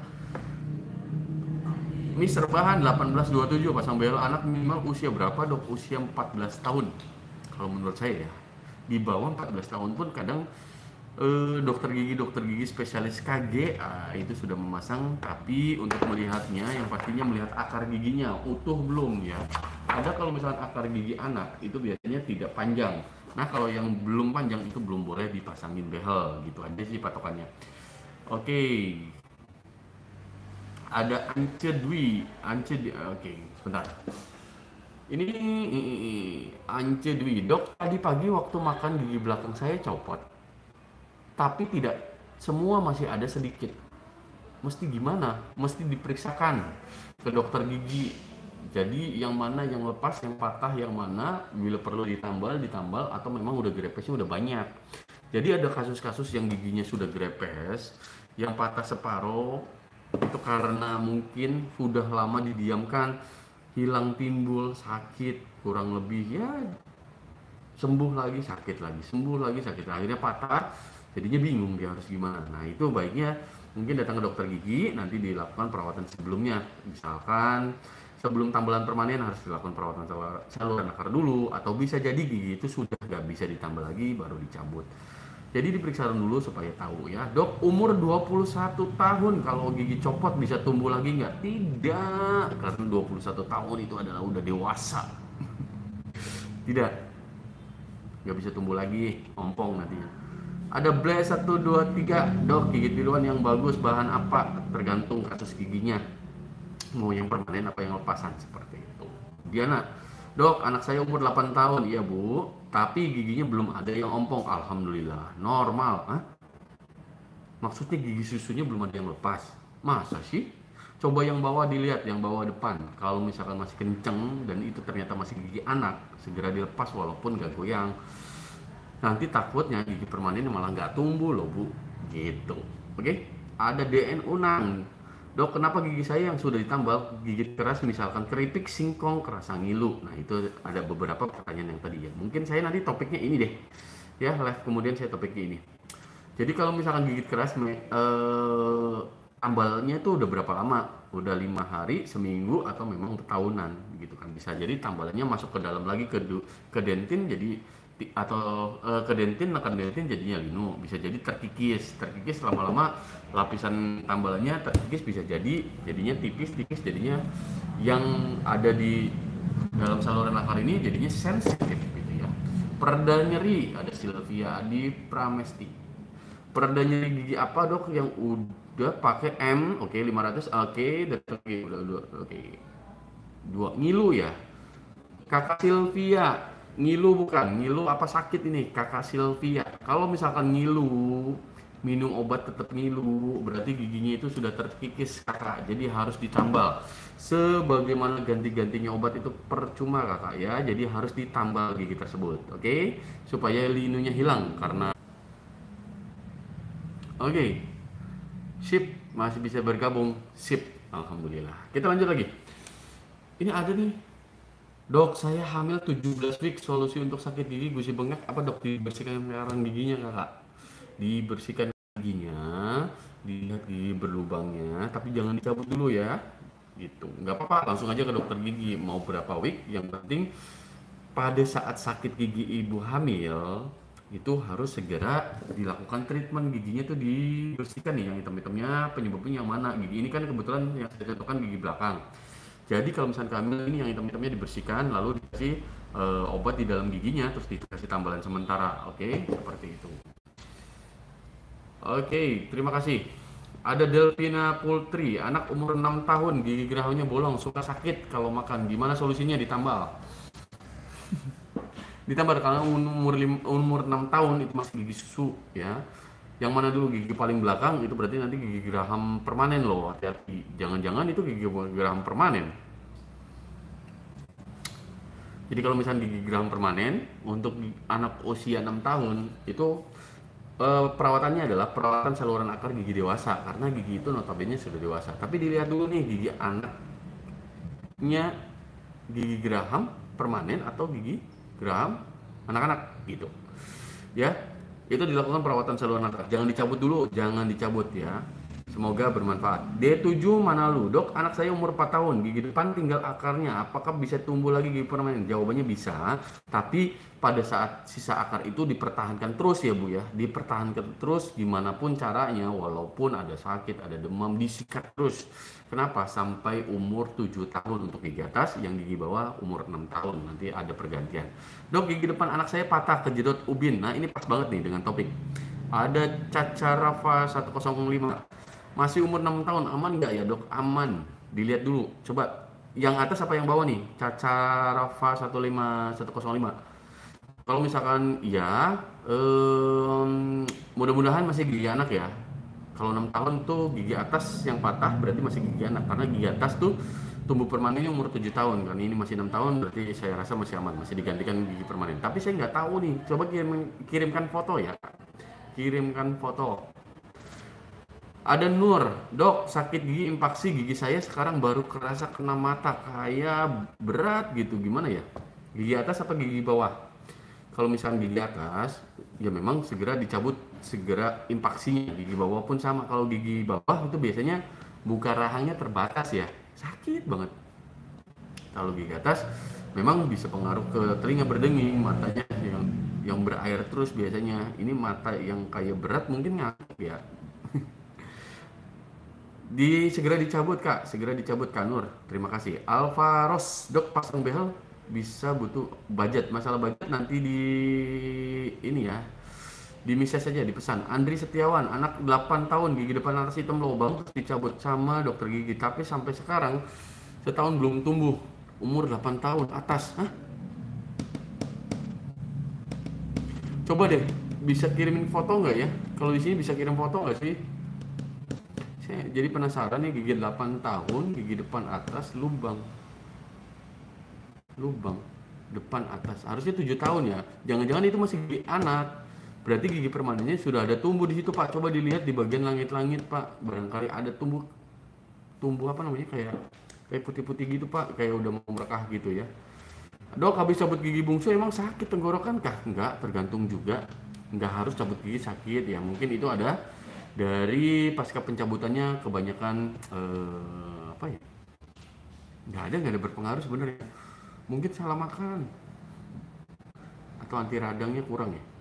Mister Bahan delapan belas dua puluh tujuh, pasang behel anak minimal usia berapa dok? Usia empat belas tahun kalau menurut saya ya. Di bawah empat belas tahun pun kadang eh, dokter gigi dokter gigi spesialis K G ah, itu sudah memasang, tapi untuk melihatnya yang pastinya melihat akar giginya utuh belum ya. Ada kalau misalnya akar gigi anak itu biasanya tidak panjang, nah kalau yang belum panjang itu belum boleh dipasangin behel, gitu aja sih patokannya. Oke, ada Ance Dwi, Ance Dwi, oke sebentar. Ini Ance Dwi, dok tadi pagi waktu makan gigi belakang saya copot, tapi tidak semua, masih ada sedikit. Mesti gimana? Mesti diperiksakan ke dokter gigi. Jadi yang mana yang lepas, yang patah, yang mana bila perlu ditambal, ditambal atau memang udah grepesnya udah banyak. Jadi ada kasus-kasus yang giginya sudah grepes, yang patah separuh, Itu karena mungkin sudah lama didiamkan, hilang timbul, sakit, kurang lebih ya sembuh lagi sakit lagi, sembuh lagi sakit, akhirnya patah, jadinya bingung dia harus gimana. Nah itu baiknya mungkin datang ke dokter gigi, nanti dilakukan perawatan sebelumnya, misalkan sebelum tambalan permanen harus dilakukan perawatan saluran akar dulu, atau bisa jadi gigi itu sudah nggak bisa ditambal lagi baru dicabut. Jadi diperiksa dulu supaya tahu ya. Dok, umur dua puluh satu tahun kalau gigi copot bisa tumbuh lagi nggak? Tidak, karena dua puluh satu tahun itu adalah udah dewasa. Tidak, nggak bisa tumbuh lagi, ompong nantinya. Ada blast satu dua tiga, dok gigit tiruan yang bagus bahan apa? Tergantung kasus giginya, mau yang permanen apa yang lepasan, seperti itu. Diana, dok anak saya umur delapan tahun, iya bu, tapi giginya belum ada yang ompong, alhamdulillah, normal. Hah? Maksudnya gigi susunya belum ada yang lepas? Masa sih? Coba yang bawah dilihat, yang bawah depan. Kalau misalkan masih kenceng dan itu ternyata masih gigi anak, segera dilepas walaupun gak goyang. Nanti takutnya gigi permanen malah nggak tumbuh loh bu, gitu. Oke? Ada D N Unang, dok kenapa gigi saya yang sudah ditambal gigit keras, misalkan keripik, singkong, kerasa ngilu. Nah itu ada beberapa pertanyaan yang tadi ya. Mungkin saya nanti topiknya ini deh, ya live kemudian saya topiknya ini. Jadi kalau misalkan gigit keras, eh, tambalnya itu udah berapa lama? Udah lima hari, seminggu, atau memang tahunan gitu kan? Bisa jadi tambalannya masuk ke dalam lagi ke ke dentin, jadi atau e, ke dentin, nekan dentin jadinya linu, bisa jadi terkikis, terkikis lama-lama lapisan tambalannya terkikis, bisa jadi jadinya tipis-tipis, jadinya yang ada di dalam saluran akar ini jadinya sensitif gitu ya. Pereda nyeri, ada Sylvia Adi Pramesti. Pereda nyeri gigi apa dok yang udah pakai M, oke okay, lima ratus, oke okay, dan oke okay, udah udah oke okay. Dua ngilu ya. Kakak Sylvia, ngilu bukan, ngilu apa sakit ini kakak Sylvia. Kalau misalkan ngilu, minum obat tetap ngilu, berarti giginya itu sudah terkikis kakak, jadi harus ditambal. Sebagaimana ganti-gantinya obat itu percuma kakak ya, jadi harus ditambal gigi tersebut, oke okay? Supaya linunya hilang karena oke okay. Sip, masih bisa bergabung, sip, alhamdulillah. Kita lanjut lagi. Ini ada nih, dok saya hamil tujuh belas week, solusi untuk sakit gigi gusi bengkak apa dok? Dibersihkan karang giginya kakak, dibersihkan giginya, dilihat gigi berlubangnya, tapi jangan dicabut dulu ya, gitu. Nggak apa-apa, langsung aja ke dokter gigi, mau berapa week, yang penting pada saat sakit gigi ibu hamil itu harus segera dilakukan treatment giginya, tuh dibersihkan nih yang hitam-hitamnya, penyebabnya yang mana. Gigi ini kan kebetulan yang saya contohkan gigi belakang. Jadi kalau misalnya kami ini yang hitam-hitamnya dibersihkan, lalu dikasih uh, obat di dalam giginya, terus dikasih tambalan sementara, oke, okay? Seperti itu. Oke, okay, terima kasih. Ada Delvina Pultri, anak umur enam tahun, gigi gerahamnya bolong, suka sakit kalau makan, gimana solusinya? Ditambal. Ditambal karena umur umur enam tahun itu masih gigi susu ya. Yang mana dulu gigi paling belakang itu berarti nanti gigi geraham permanen loh, hati-hati. Jangan-jangan itu gigi geraham permanen. Jadi kalau misalnya gigi geraham permanen untuk anak usia enam tahun itu eh, perawatannya adalah perawatan saluran akar gigi dewasa, karena gigi itu notabene sudah dewasa. Tapi dilihat dulu nih gigi anaknya, gigi geraham permanen atau gigi geraham anak-anak gitu. Ya. Itu dilakukan perawatan saluran akar. Jangan dicabut dulu, jangan dicabut ya. Semoga bermanfaat. D tujuh Manalu, dok anak saya umur empat tahun, gigi depan tinggal akarnya, apakah bisa tumbuh lagi gigi permanen? Jawabannya bisa, tapi pada saat sisa akar itu dipertahankan terus ya bu ya, dipertahankan terus gimana pun caranya, walaupun ada sakit, ada demam, disikat terus. Kenapa? Sampai umur tujuh tahun untuk gigi atas, yang gigi bawah umur enam tahun, nanti ada pergantian. Dok gigi depan anak saya patah kejedot ubin, nah ini pas banget nih dengan topik. Ada Caca Rafa seratus lima, masih umur enam tahun, aman nggak ya dok? Aman, dilihat dulu, coba yang atas apa yang bawah nih? Caca Rafa satu lima satu nol lima. Kalau misalkan ya um, mudah-mudahan masih gigi anak ya. Kalau enam tahun tuh gigi atas yang patah berarti masih gigi anak, karena gigi atas tuh tumbuh permanennya umur tujuh tahun, kan ini masih enam tahun, berarti saya rasa masih aman, masih digantikan gigi permanen. Tapi saya nggak tahu nih, coba kirim, kirimkan foto ya, kirimkan foto. Ada Nur, dok sakit gigi impaksi gigi saya sekarang baru kerasa kena mata kayak berat gitu, gimana ya? Gigi atas apa gigi bawah? Kalau misalkan gigi atas, ya memang segera dicabut, segera impaksinya. Gigi bawah pun sama, kalau gigi bawah itu biasanya buka rahangnya terbatas ya, sakit banget. Kalau gigi atas, memang bisa pengaruh ke telinga berdenging, matanya yang yang berair terus biasanya. Ini mata yang kayak berat mungkin ngantuk ya. Di segera dicabut kak, segera dicabut Kak Nur. Terima kasih. Alvaros, dok pasang behel bisa butuh budget. Masalah budget nanti di ini ya, di message saja, dipesan. Andri Setiawan, anak delapan tahun, gigi depan atas hitam lubang terus dicabut sama dokter gigi, tapi sampai sekarang setahun belum tumbuh. Umur delapan tahun atas. Hah? Coba deh, bisa kirimin foto nggak ya? Kalau di sini bisa kirim foto nggak sih? Jadi penasaran nih, gigi delapan tahun, gigi depan atas lubang, lubang depan atas, harusnya tujuh tahun ya, jangan-jangan itu masih gigi anak, berarti gigi permanennya sudah ada tumbuh di situ pak. Coba dilihat di bagian langit-langit pak, barangkali ada tumbuh, tumbuh apa namanya, kayak kayak putih-putih gitu pak, kayak udah mau merekah gitu ya. Dok, habis cabut gigi bungsu emang sakit tenggorokan kah? Enggak, tergantung juga, enggak harus cabut gigi sakit ya, mungkin itu ada dari pasca pencabutannya kebanyakan eh, apa ya, nggak ada nggak ada berpengaruh sebenarnya, mungkin salah makan atau anti radangnya kurang ya.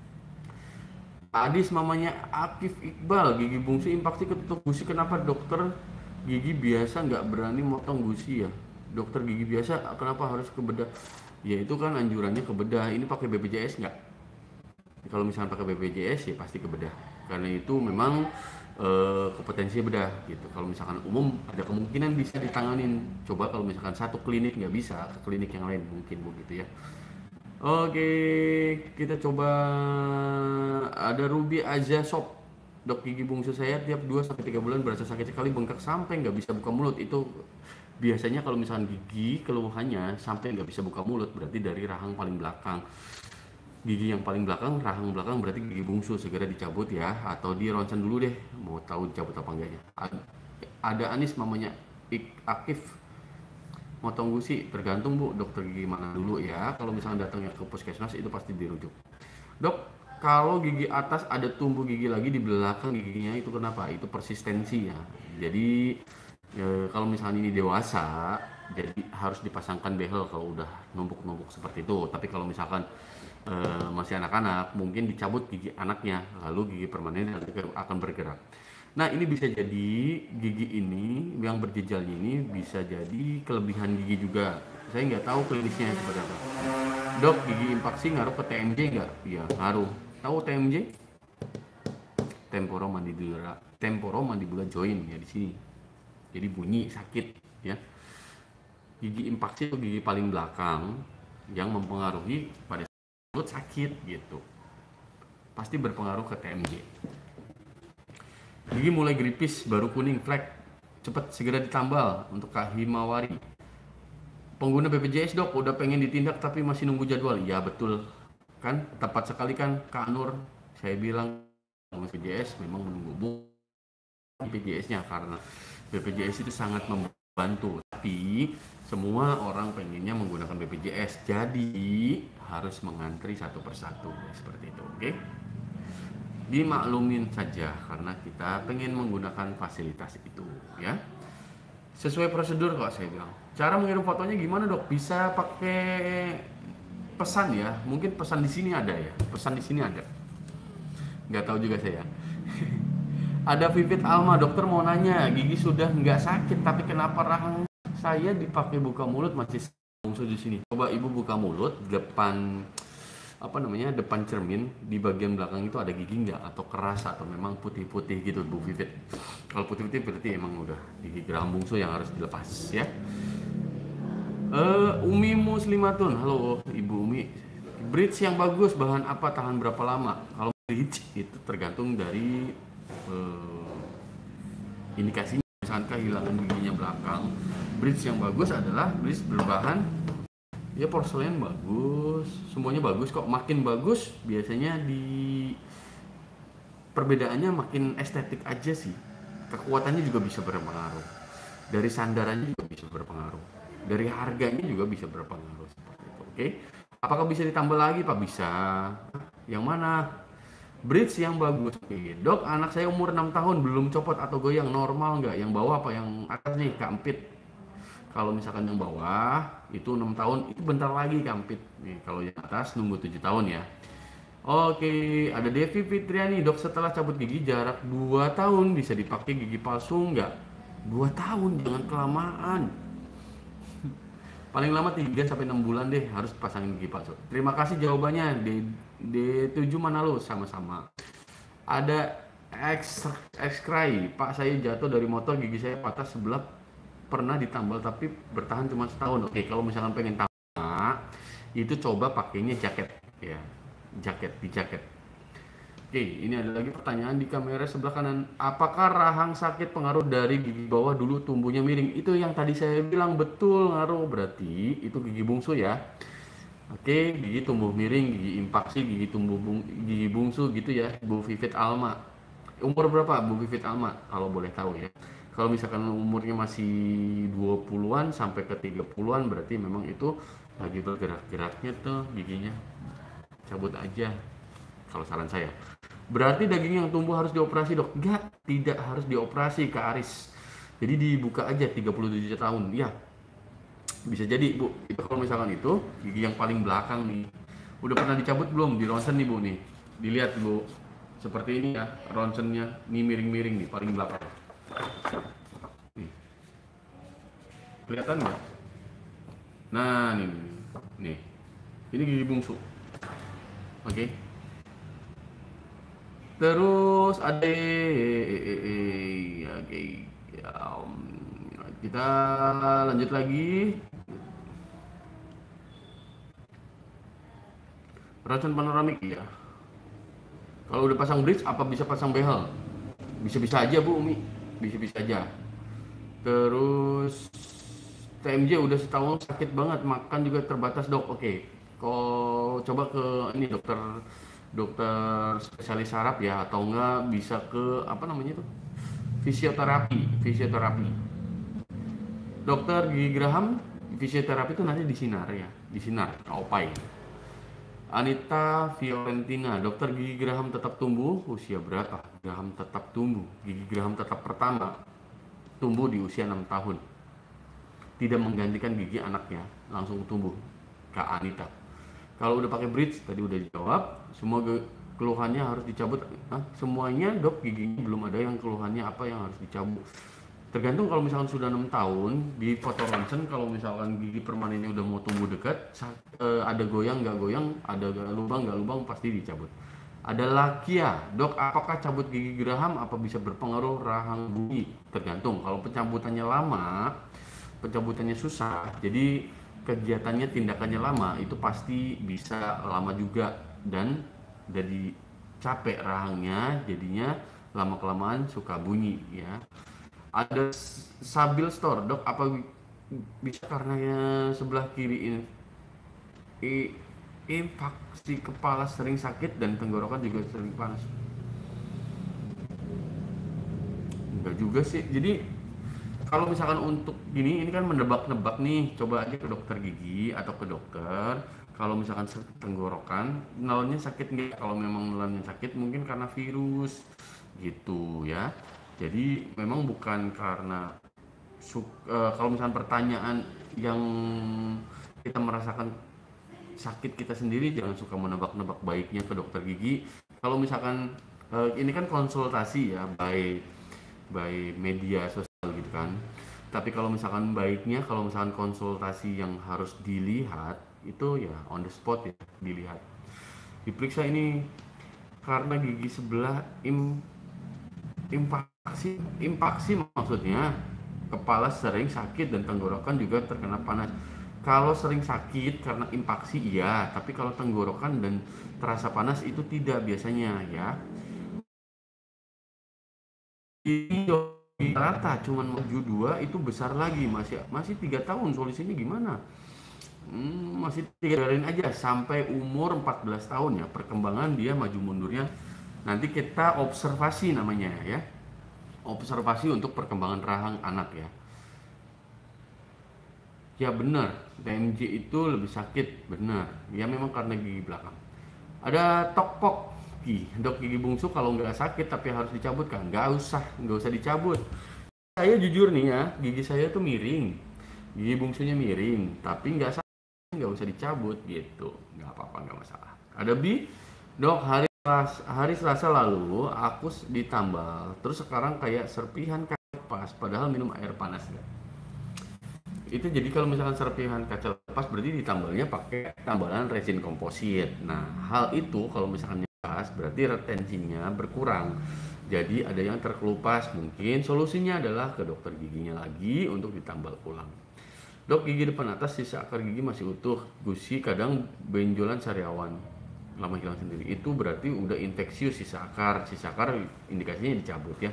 Adis mamanya Akif Iqbal, gigi bungsu impaksi ketutup gusi, kenapa dokter gigi biasa nggak berani motong gusi ya? Dokter gigi biasa kenapa harus ke bedah? Ya itu kan anjurannya ke bedah, ini pakai B P J S nggak? Kalau misalnya pakai B P J S ya pasti ke bedah, karena itu memang e, kompetensinya bedah gitu. Kalau misalkan umum ada kemungkinan bisa ditanganin. Coba kalau misalkan satu klinik nggak bisa, ke klinik yang lain mungkin begitu ya. Oke, kita coba. Ada Ruby Aja Shop, dok gigi bungsu saya tiap dua sampai tiga bulan berasa sakit sekali, bengkak sampai nggak bisa buka mulut. Itu biasanya kalau misalkan gigi keluhannya sampai nggak bisa buka mulut, berarti dari rahang paling belakang. Gigi yang paling belakang, rahang belakang, berarti gigi bungsu, segera dicabut ya, atau di ronsen dulu deh, mau tahu dicabut apa enggaknya. Ada Anis mamanya Akif, motong gusi, tergantung bu, dokter gigi mana dulu ya. Kalau misalnya datangnya ke puskesmas itu pasti dirujuk. Dok, kalau gigi atas ada tumbuh gigi lagi di belakang giginya, itu kenapa? Itu persistensi ya. Jadi e, kalau misalnya ini dewasa, jadi harus dipasangkan behel kalau udah numpuk-numpuk seperti itu. Tapi kalau misalkan e, masih anak-anak, mungkin dicabut gigi anaknya, lalu gigi permanen nanti akan bergerak. Nah ini bisa jadi gigi ini yang berjejalnya ini bisa jadi kelebihan gigi juga. Saya nggak tahu klinisnya seperti apa. Dok, gigi impaksi ngaruh ke T M J nggak? Iya ngaruh. Tahu T M J? Temporomandibular, temporomandibular joint ya di sini. Jadi bunyi sakit ya. Gigi impaksi itu gigi paling belakang yang mempengaruhi pada mulut sakit gitu. Pasti berpengaruh ke T M J. Gigi mulai geripis, baru kuning, flek, cepat segera ditambal. Untuk Kak Himawari, pengguna B P J S dok, udah pengen ditindak tapi masih nunggu jadwal. Ya betul kan, tepat sekali kan Kak Nur. Saya bilang B P J S memang menunggu B P J S-nya, karena B P J S itu sangat membantu. Tapi semua orang pengennya menggunakan B P J S, jadi harus mengantri satu persatu seperti itu, oke? Okay? Dimaklumin saja karena kita pengen menggunakan fasilitas itu ya, sesuai prosedur kok saya bilang. Cara mengirim fotonya gimana dok? Bisa pakai pesan ya, mungkin pesan di sini ada ya, pesan di sini ada, nggak tahu juga saya. Ada Vivit Alma, dokter mau nanya, gigi sudah nggak sakit tapi kenapa rahang saya dipakai buka mulut masih bungsu di sini. Coba ibu buka mulut, depan apa namanya, depan cermin, di bagian belakang itu ada gigi nggak, atau keras, atau memang putih-putih gitu Bu Vivit. Kalau putih-putih berarti emang udah gigi geraham bungsu yang harus dilepas ya. Uh, Umi Muslimatun, halo Ibu Umi, bridge yang bagus bahan apa, tahan berapa lama? Kalau bridge itu tergantung dari uh, indikasinya. Misalkan kehilangan giginya belakang, bridge yang bagus adalah bridge berbahan ya porselen bagus, semuanya bagus kok. Makin bagus biasanya di perbedaannya makin estetik aja sih. kekuatannya juga bisa berpengaruh, dari sandarannya juga bisa berpengaruh, dari harganya juga bisa berpengaruh seperti itu. Oke, apakah bisa ditambah lagi Pak? Bisa. Yang mana? Bridge yang bagus. Oke, dok, anak saya umur enam tahun belum copot atau goyang, normal nggak? Yang bawah apa yang atas nih, kampit? Kalau misalkan yang bawah itu enam tahun, itu bentar lagi kampit. Nih, kalau yang atas nunggu tujuh tahun ya. Oke, ada Devi Fitriani, dok, setelah cabut gigi jarak dua tahun bisa dipakai gigi palsu nggak? dua tahun, jangan kelamaan. Paling lama tiga sampai enam bulan deh harus pasangin gigi palsu. Terima kasih jawabannya. D, D7 mana lo? Sama-sama. Ada X X-Cry, Pak, saya jatuh dari motor, gigi saya patah sebelah, pernah ditambal tapi bertahan cuma setahun. Oke, kalau misalkan pengen tambah itu coba pakainya jaket ya. Jaket, di jaket. Oke, ini ada lagi pertanyaan di kamera sebelah kanan. Apakah rahang sakit pengaruh dari gigi bawah dulu tumbuhnya miring? Itu yang tadi saya bilang, betul ngaruh. Berarti itu gigi bungsu ya. Oke, gigi tumbuh miring, gigi impaksi, gigi tumbuh bung, gigi bungsu gitu ya. Bu Vivit Alma. Umur berapa Bu Vivit Alma? Kalau boleh tahu ya. Kalau misalkan umurnya masih dua puluhan sampai ke tiga puluhan berarti memang itu lagi bergerak-geraknya tuh giginya. Cabut aja kalau saran saya. Berarti daging yang tumbuh harus dioperasi, dok? Enggak, tidak harus dioperasi, Kak Aris. Jadi dibuka aja tiga puluh tujuh tahun. Ya, bisa jadi Bu. Itu kalau misalkan itu gigi yang paling belakang nih. Udah pernah dicabut belum? Di ronsen nih Bu nih. Dilihat Bu. Seperti ini ya, ronsennya nih miring-miring nih paling belakang. Nih. Kelihatan nggak? Nah, nih, nih. Nih. Ini gigi bungsu. Oke. Okay. Terus ada oke, okay. um, kita lanjut lagi. Ronsen panoramik ya. Kalau udah pasang bridge apa bisa pasang behel? Bisa-bisa aja Bu Umi, bisa-bisa aja. Terus T M J udah setahun sakit banget, makan juga terbatas dok. Oke, okay. Kau coba ke ini dokter dokter spesialis saraf ya, atau enggak bisa ke apa namanya tuh, fisioterapi fisioterapi dokter gigi Graham. Fisioterapi itu nanti di sinar ya, di sinar opai. Anita Fiorentina, dokter gigi Graham tetap tumbuh usia berapa? Graham tetap tumbuh, gigi Graham tetap pertama tumbuh di usia enam tahun, tidak menggantikan gigi anaknya langsung tumbuh. Kak Anita, kalau udah pakai bridge tadi udah dijawab, semua keluhannya harus dicabut. Hah? Semuanya dok, giginya belum ada yang keluhannya apa yang harus dicabut. Tergantung, kalau misalkan sudah enam tahun di foto ronsen, kalau misalkan gigi permanennya udah mau tumbuh dekat, eh, ada goyang nggak goyang, ada lubang nggak lubang, pasti dicabut. Ada Lakia, dok, apakah cabut gigi Graham apa bisa berpengaruh rahang bunyi? Tergantung, kalau pencabutannya lama, pencabutannya susah, jadi kegiatannya, tindakannya lama, itu pasti bisa lama juga dan jadi capek rahangnya, jadinya lama kelamaan suka bunyi ya. Ada Sabil Store, dok, apa bisa karena sebelah kiri ini infeksi kepala sering sakit dan tenggorokan juga sering panas? Enggak juga sih. Jadi kalau misalkan untuk gini, ini kan menebak-nebak nih, coba aja ke dokter gigi atau ke dokter. Kalau misalkan tenggorokan, nelannya sakit nggak? Kalau memang nelannya sakit, mungkin karena virus gitu ya. Jadi memang bukan karena uh, kalau misalkan pertanyaan yang kita merasakan sakit kita sendiri, jangan suka menebak-nebak, baiknya ke dokter gigi. Kalau misalkan uh, ini kan konsultasi ya, by by media sosial gitu kan. Tapi kalau misalkan baiknya, kalau misalkan konsultasi yang harus dilihat itu ya on the spot ya, dilihat, diperiksa ini karena gigi sebelah im impaksi impaksi maksudnya kepala sering sakit dan tenggorokan juga terkena panas. Kalau sering sakit karena impaksi iya, tapi kalau tenggorokan dan terasa panas itu tidak biasanya ya. Ini rata cuman maju dua, itu besar lagi, masih masih tiga tahun, solusinya gimana? Hmm, masih tigarin aja sampai umur empat belas tahun ya, perkembangan dia maju mundurnya nanti kita observasi namanya ya. Observasi untuk perkembangan rahang anak ya. Ya benar, T M J itu lebih sakit, benar. Ya memang karena gigi belakang. Ada tokpok gigi, dok gigi bungsu kalau nggak sakit tapi harus dicabut kan? Nggak usah, nggak usah dicabut. Saya jujur nih ya, gigi saya tuh miring, gigi bungsunya miring, tapi nggak sakit, nggak usah dicabut gitu, nggak apa-apa, nggak masalah. Ada bi, dok hari hari Selasa lalu aku ditambal, terus sekarang kayak serpihan kaca lepas, padahal minum air panas nggak? Itu jadi kalau misalkan serpihan kaca lepas berarti ditambalnya pakai tambalan resin komposit. Nah hal itu kalau misalkan lepas berarti retensinya berkurang, jadi ada yang terkelupas. Mungkin solusinya adalah ke dokter giginya lagi untuk ditambal ulang. Dok, gigi depan atas sisa akar gigi masih utuh, gusi kadang benjolan sariawan lama hilang sendiri. Itu berarti udah infeksius sisa akar. Sisa akar indikasinya dicabut ya.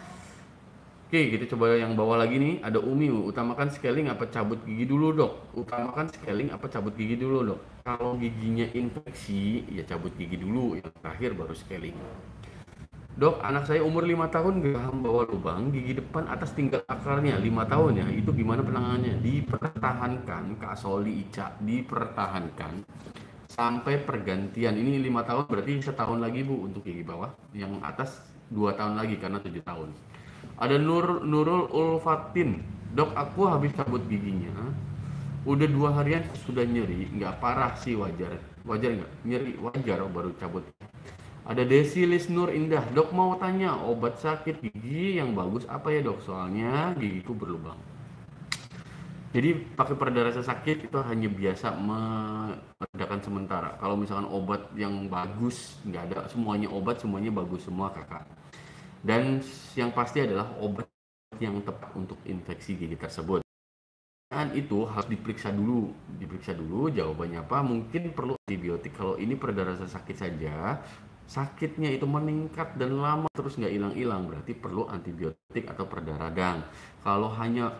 Oke, kita coba yang bawah lagi nih. Ada Umi, utamakan scaling apa cabut gigi dulu dok? Utamakan scaling apa cabut gigi dulu dok? Kalau giginya infeksi, ya cabut gigi dulu. Yang terakhir baru scaling. Dok, anak saya umur lima tahun geraham bawah lubang, gigi depan atas tinggal akarnya lima tahun ya. Itu gimana penanganannya? Dipertahankan, Kak Soli Ica, dipertahankan sampai pergantian. Ini lima tahun berarti setahun lagi Bu untuk gigi bawah. Yang atas dua tahun lagi karena tujuh tahun. Ada Nur Nurul Ulfatin, dok aku habis cabut giginya, udah dua harian sudah nyeri, nggak parah sih, wajar, wajar nggak? Nyeri wajar baru cabut. Ada Desi Lisnur Indah, dok mau tanya obat sakit gigi yang bagus apa ya dok? Soalnya gigiku berlubang. Jadi pakai pereda rasa sakit itu hanya biasa meredakan sementara. Kalau misalkan obat yang bagus nggak ada, semuanya obat semuanya bagus semua kakak. Dan yang pasti adalah obat yang tepat untuk infeksi gigi tersebut. Dan itu harus diperiksa dulu, diperiksa dulu jawabannya apa. Mungkin perlu antibiotik. Kalau ini pereda rasa sakit saja, sakitnya itu meningkat dan lama terus nggak hilang-hilang, berarti perlu antibiotik atau pereda radang. Kalau hanya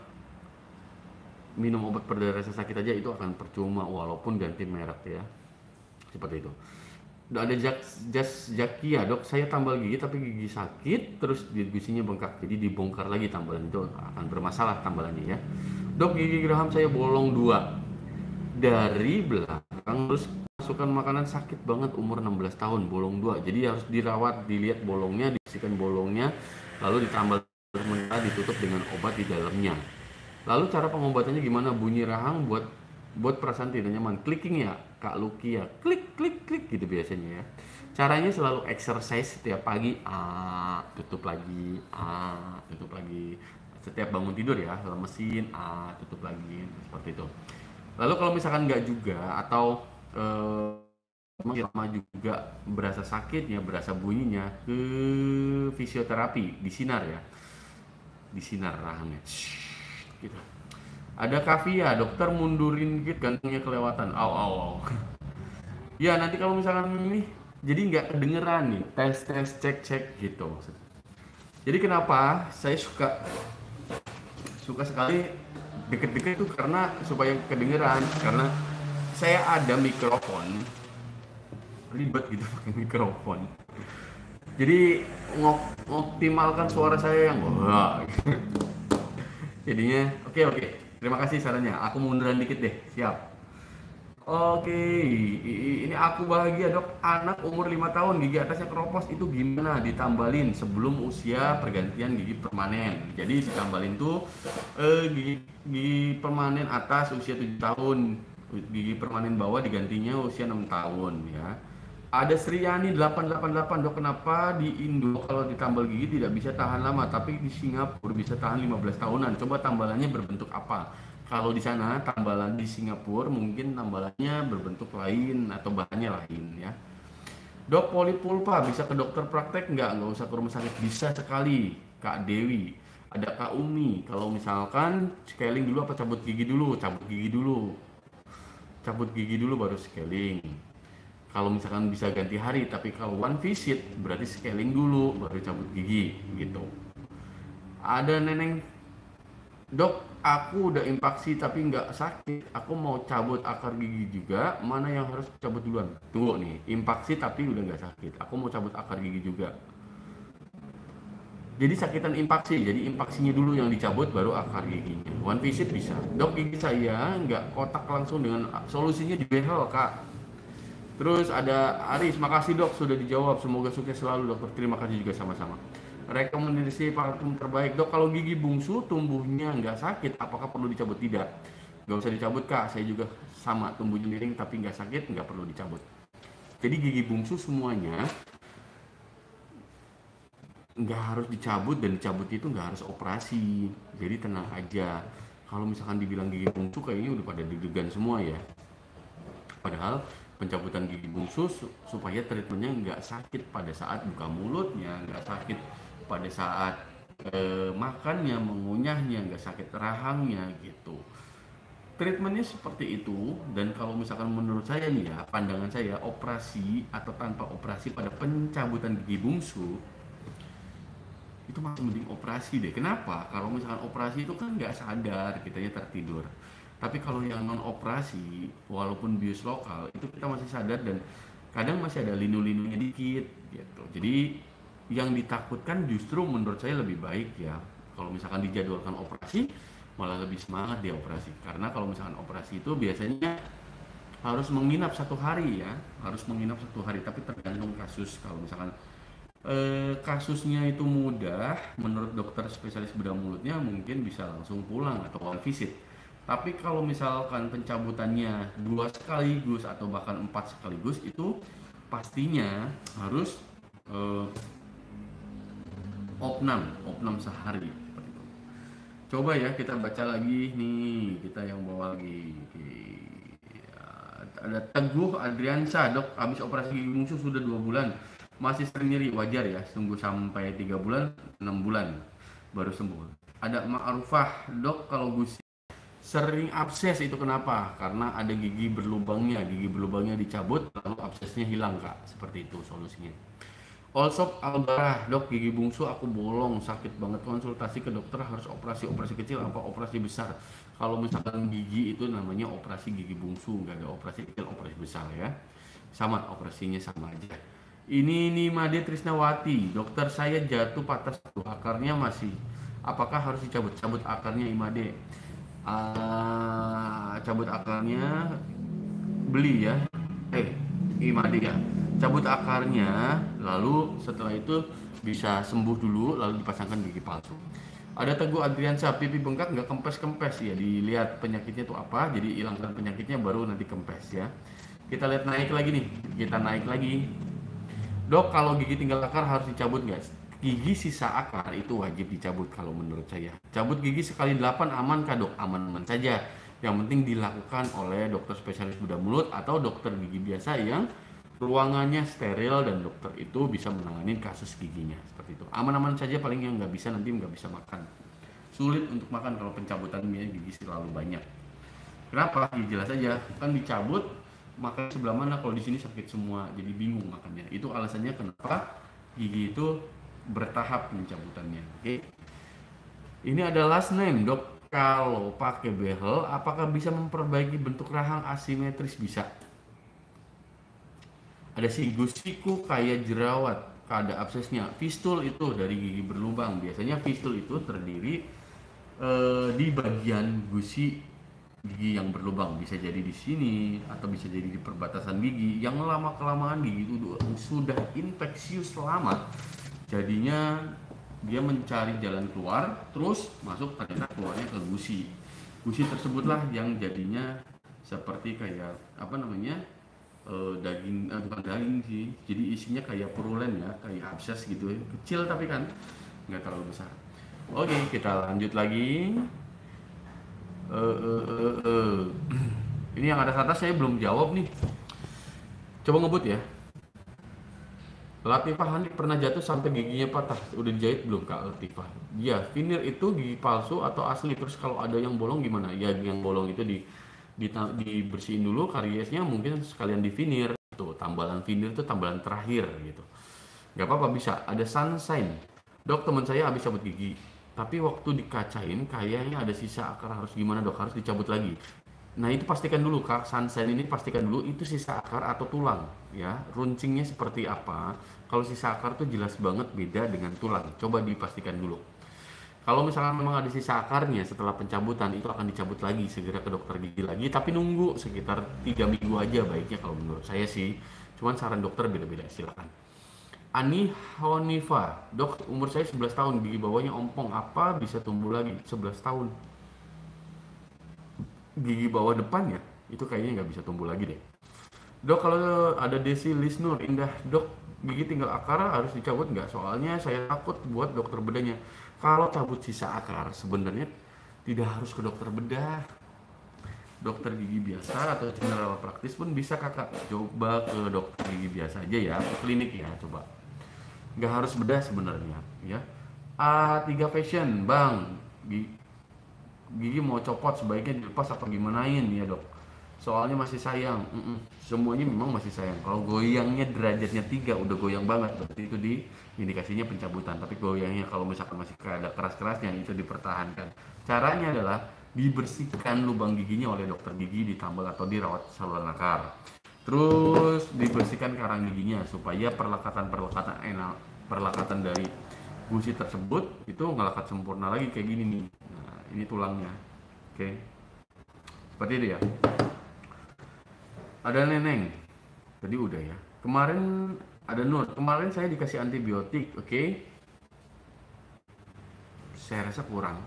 minum obat pereda rasa sakit aja itu akan percuma walaupun ganti merek ya. Seperti itu. Ada Jak Jas Jakia, dok saya tambal gigi tapi gigi sakit terus gusinya bengkak, jadi dibongkar lagi tambalan itu akan bermasalah tambalannya ya. Dok gigi geraham saya bolong dua dari belakang, terus masukkan makanan sakit banget umur enam belas tahun, bolong dua, jadi harus dirawat, dilihat bolongnya, dibersihkan bolongnya, lalu ditambal sementara ditutup dengan obat di dalamnya. Lalu cara pengobatannya gimana? Bunyi rahang buat buat perasaan tidak nyaman, clicking ya Kak Luki ya, klik klik klik gitu biasanya ya. Caranya selalu exercise setiap pagi, ah tutup lagi, ah tutup lagi, setiap bangun tidur ya, lemesin, ah tutup lagi, seperti itu. Lalu kalau misalkan nggak juga atau eh, lama juga berasa sakitnya, berasa bunyinya, ke fisioterapi, disinar ya, disinar rahangnya, gitu. Ada Kavia, dokter mundurin dikit gantungnya kelewatan. Au au au. Ya nanti kalau misalkan ini jadi nggak kedengeran nih, tes tes cek cek gitu. Jadi kenapa saya suka suka sekali deket-deket itu karena supaya kedengeran, karena saya ada mikrofon, ribet gitu pakai mikrofon. Jadi ngoptimalkan suara saya yang wah. Jadinya oke okay, oke. Okay. Terima kasih sarannya. Aku munduran dikit deh. Siap. Oke, ini aku bahagia dok. Anak umur lima tahun gigi atasnya keropos, itu gimana? Ditambalin sebelum usia pergantian gigi permanen. Jadi ditambalin tuh eh, gigi, gigi permanen atas usia tujuh tahun, gigi permanen bawah digantinya usia enam tahun ya. Ada Sriani delapan delapan delapan, dok kenapa di Indo kalau ditambal gigi tidak bisa tahan lama, tapi di Singapura bisa tahan lima belas tahunan. Coba tambalannya berbentuk apa? Kalau di sana tambalan di Singapura mungkin tambalannya berbentuk lain atau bahannya lain ya. Dok polipulpa bisa ke dokter praktek nggak? Nggak usah ke rumah sakit, bisa sekali. Kak Dewi, ada Kak Umi. Kalau misalkan scaling dulu apa cabut gigi dulu? Cabut gigi dulu. Cabut gigi dulu baru scaling. Kalau misalkan bisa ganti hari, tapi kalau one visit berarti scaling dulu baru cabut gigi gitu. Ada Neneng, dok aku udah infaksi tapi nggak sakit, aku mau cabut akar gigi juga, mana yang harus cabut duluan? Tunggu nih, infaksi tapi udah nggak sakit, aku mau cabut akar gigi juga. Jadi sakitan impaksi, jadi impaksinya dulu yang dicabut baru akar giginya. One visit bisa. Dok, gigi saya nggak kotak langsung dengan solusinya di behel, Kak. Terus ada Aris, makasih dok sudah dijawab. Semoga sukses selalu dokter. Terima kasih juga sama-sama. Rekomendasi parfum terbaik dok, kalau gigi bungsu tumbuhnya nggak sakit, apakah perlu dicabut? Tidak, nggak usah dicabut kak. Saya juga sama, tumbuhnya miring tapi nggak sakit, nggak perlu dicabut. Jadi gigi bungsu semuanya nggak harus dicabut, dan dicabut itu nggak harus operasi. Jadi tenang aja. Kalau misalkan dibilang gigi bungsu kayaknya udah pada deg-degan semua ya. Padahal pencabutan gigi bungsu supaya treatmentnya nggak sakit pada saat buka mulutnya, nggak sakit pada saat eh, makannya, mengunyahnya, nggak sakit rahangnya gitu. Treatmentnya seperti itu. Dan kalau misalkan menurut saya nih ya, pandangan saya, operasi atau tanpa operasi pada pencabutan gigi bungsu itu masih mending operasi deh. Kenapa? Kalau misalkan operasi itu kan nggak sadar, kitanya tertidur. Tapi kalau yang non operasi, walaupun bius lokal, itu kita masih sadar dan kadang masih ada linu-linunya dikit gitu. Jadi yang ditakutkan justru menurut saya lebih baik ya, kalau misalkan dijadwalkan operasi malah lebih semangat dia operasi. Karena kalau misalkan operasi itu biasanya harus menginap satu hari ya, harus menginap satu hari. Tapi tergantung kasus. Kalau misalkan Eh, kasusnya itu mudah, menurut dokter spesialis bedah mulutnya mungkin bisa langsung pulang atau one visit. Tapi kalau misalkan pencabutannya dua sekaligus atau bahkan empat sekaligus, itu pastinya harus eh, opnam, opnam sehari. Coba ya kita baca lagi nih, kita yang bawa lagi. Ada Teguh Adriansa, dok, habis operasi gigi bungsu sudah dua bulan. Masih sering nyeri, wajar ya, tunggu sampai tiga bulan, enam bulan baru sembuh. Ada Ma'rufah, dok kalau gusi sering abses itu kenapa? Karena ada gigi berlubangnya, gigi berlubangnya dicabut lalu absesnya hilang kak, seperti itu solusinya. Allsop Albarah, dok gigi bungsu aku bolong, sakit banget, konsultasi ke dokter harus operasi, operasi kecil apa operasi besar? Kalau misalkan gigi itu namanya operasi gigi bungsu, nggak ada operasi kecil, operasi besar ya, sama operasinya sama aja. Ini nih Made Trisnawati, dokter saya jatuh patah satu, akarnya masih, apakah harus dicabut? Cabut akarnya Imade. Uh, cabut akarnya beli ya, eh Imade ya. Cabut akarnya, lalu setelah itu bisa sembuh dulu, lalu dipasangkan gigi palsu. Ada Teguh Adriansa, pipi bengkak nggak kempes-kempes ya, dilihat penyakitnya itu apa, jadi hilangkan penyakitnya baru nanti kempes ya. Kita lihat naik lagi nih, kita naik lagi. Dok, kalau gigi tinggal akar harus dicabut guys. Gigi sisa akar itu wajib dicabut kalau menurut saya. Cabut gigi sekali delapan aman kah dok? Aman-aman saja. Yang penting dilakukan oleh dokter spesialis bedah mulut atau dokter gigi biasa yang ruangannya steril dan dokter itu bisa menangani kasus giginya seperti itu. Aman-aman saja, paling yang nggak bisa nanti nggak bisa makan. Sulit untuk makan kalau pencabutan gigi terlalu banyak. Kenapa? Ya, jelas aja, kan dicabut makan sebelah mana, kalau di sini sakit semua jadi bingung makannya. Itu alasannya kenapa gigi itu bertahap pencabutannya. Oke, ini ada last name dok, kalau pakai behel apakah bisa memperbaiki bentuk rahang asimetris? Bisa. Ada siku-siku kayak jerawat, ada absesnya. Fistul itu dari gigi berlubang, biasanya fistul itu terdiri eh, di bagian gusi gigi yang berlubang, bisa jadi di sini atau bisa jadi di perbatasan gigi yang lama kelamaan gigi itu sudah infeksius lama, jadinya dia mencari jalan keluar terus masuk, ternyata keluarnya ke gusi. Gusi tersebutlah yang jadinya seperti kayak apa namanya e, daging, eh, bukan daging sih, jadi isinya kayak purulen ya, kayak abses gitu, kecil tapi kan nggak terlalu besar. Oke, kita lanjut lagi. Uh, uh, uh, uh. Ini yang ada atas saya belum jawab nih. Coba ngebut ya. Latifah Hanif pernah jatuh sampai giginya patah. Udah dijahit belum kak Latifah? Ya, veneer itu gigi palsu atau asli? Terus kalau ada yang bolong gimana? Ya yang bolong itu di, di dibersihin dulu kariesnya, mungkin sekalian di veneer. Tuh tambalan veneer itu tambalan terakhir gitu. Gak apa-apa, bisa. Ada sunshine. Dok, teman saya habis cabut gigi, tapi waktu dikacain kayaknya ada sisa akar, harus gimana dok? Harus dicabut lagi. Nah itu pastikan dulu Kak, sunshine ini pastikan dulu itu sisa akar atau tulang ya. Runcingnya seperti apa? Kalau sisa akar tuh jelas banget beda dengan tulang. Coba dipastikan dulu. Kalau misalkan memang ada sisa akarnya setelah pencabutan itu akan dicabut lagi, segera ke dokter gigi lagi. Tapi nunggu sekitar tiga minggu aja baiknya kalau menurut saya sih. Cuman saran dokter beda-beda, silakan. Ani Honifa, dok umur saya sebelas tahun, gigi bawahnya ompong, apa bisa tumbuh lagi? sebelas tahun. Gigi bawah depannya itu kayaknya nggak bisa tumbuh lagi deh. Dok kalau ada Desi Lisnur, indah dok gigi tinggal akar harus dicabut nggak? Soalnya saya takut buat dokter bedahnya. Kalau cabut sisa akar sebenarnya tidak harus ke dokter bedah. Dokter gigi biasa atau general praktis pun bisa kakak. Coba ke dokter gigi biasa aja ya, ke klinik ya coba. Nggak harus bedah sebenarnya ya. A tiga Fashion, bang, gigi, gigi mau copot sebaiknya dilepas apa gimanain ya dok? Soalnya masih sayang. Mm-mm. Semuanya memang masih sayang. Kalau goyangnya derajatnya tiga udah goyang banget, berarti itu di indikasinya pencabutan. Tapi goyangnya kalau misalkan masih ada keras-kerasnya itu dipertahankan. Caranya adalah dibersihkan lubang giginya oleh dokter gigi, ditambal atau dirawat saluran akar. Terus dibersihkan karang giginya supaya perlekatan-perlekatan enak, perlekatan dari gusi tersebut itu ngelekat sempurna lagi kayak gini nih. Nah, ini tulangnya. Oke. Seperti itu ya. Ada Neneng, tadi udah ya. Kemarin ada Nur, kemarin saya dikasih antibiotik, oke? Okay? Saya rasa kurang.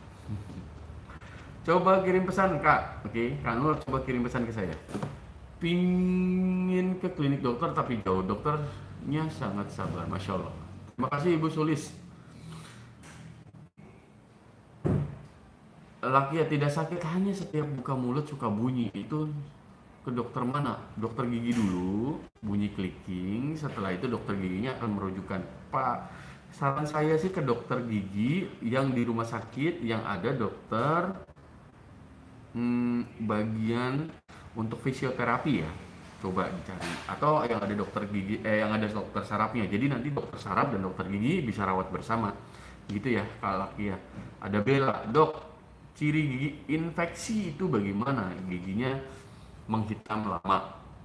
Coba kirim pesan kak, oke? Okay? Kak Nur coba kirim pesan ke saya. Pingin ke klinik dokter tapi jauh, dokternya sangat sabar, masya Allah. Terima kasih Ibu Sulis. Laki ya tidak sakit, hanya setiap buka mulut suka bunyi, itu ke dokter mana? Dokter gigi dulu, bunyi clicking, setelah itu dokter giginya akan merujukan. Pak, saran saya sih ke dokter gigi yang di rumah sakit yang ada dokter hmm, bagian untuk fisioterapi ya. Coba dicari. Atau yang ada dokter gigi, eh yang ada dokter sarafnya. Jadi nanti dokter saraf dan dokter gigi bisa rawat bersama. Gitu ya, Kak Laki ya. Ada Bella, dok, ciri gigi infeksi itu bagaimana? Giginya menghitam lama,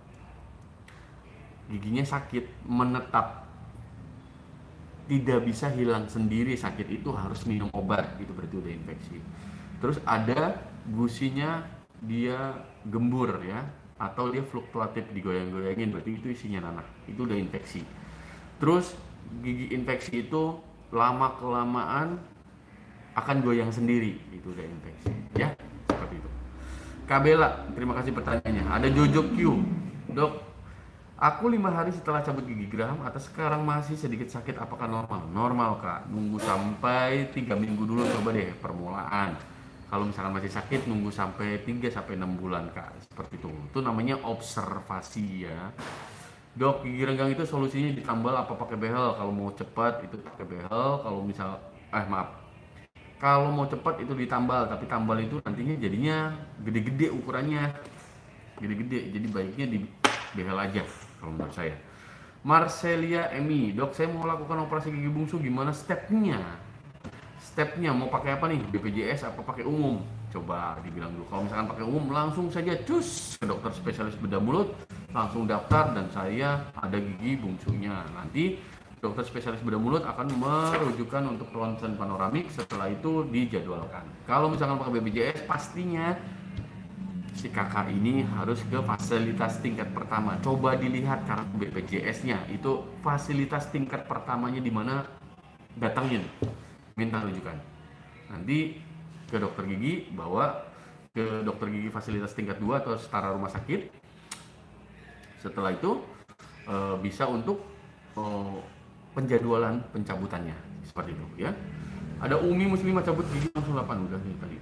giginya sakit, menetap, tidak bisa hilang sendiri, sakit itu harus minum obat, gitu berarti udah infeksi. Terus ada gusinya dia gembur ya, atau dia fluktuatif digoyang-goyangin, berarti itu isinya nanah, itu udah infeksi. Terus gigi infeksi itu lama kelamaan akan goyang sendiri, itu udah infeksi ya, seperti itu. Kabela, terima kasih pertanyaannya. Ada Jojo Q, dok, aku lima hari setelah cabut gigi geram atas sekarang masih sedikit sakit, apakah normal? Normal kak, nunggu sampai tiga minggu dulu coba deh permulaan. Kalau misalkan masih sakit nunggu sampai tiga sampai enam bulan kak, seperti itu. Itu namanya observasi ya. Dok, gigi renggang itu solusinya ditambal apa pakai behel? Kalau mau cepat itu pakai behel, kalau misal eh maaf. Kalau mau cepat itu ditambal, tapi tambal itu nantinya jadinya gede-gede ukurannya, gede-gede. Jadi baiknya di behel aja kalau menurut saya. Marcelia Emi, dok saya mau lakukan operasi gigi bungsu, gimana stepnya? Stepnya mau pakai apa nih? B P J S apa pakai umum? Coba dibilang dulu. Kalau misalkan pakai umum langsung saja cus ke dokter spesialis bedah mulut, langsung daftar dan saya ada gigi bungsunya. Nanti dokter spesialis bedah mulut akan merujukan untuk ronsen panoramik, setelah itu dijadwalkan. Kalau misalkan pakai B P J S, pastinya si kakak ini harus ke fasilitas tingkat pertama. Coba dilihat karena B P J S-nya itu fasilitas tingkat pertamanya di mana, datangin, minta rujukan. Nanti ke dokter gigi, bawa ke dokter gigi fasilitas tingkat dua atau setara rumah sakit. Setelah itu e, bisa untuk e, penjadwalan pencabutannya, seperti itu ya. Ada Umi Muslimah cabut gigi langsung delapan udah nih tadi.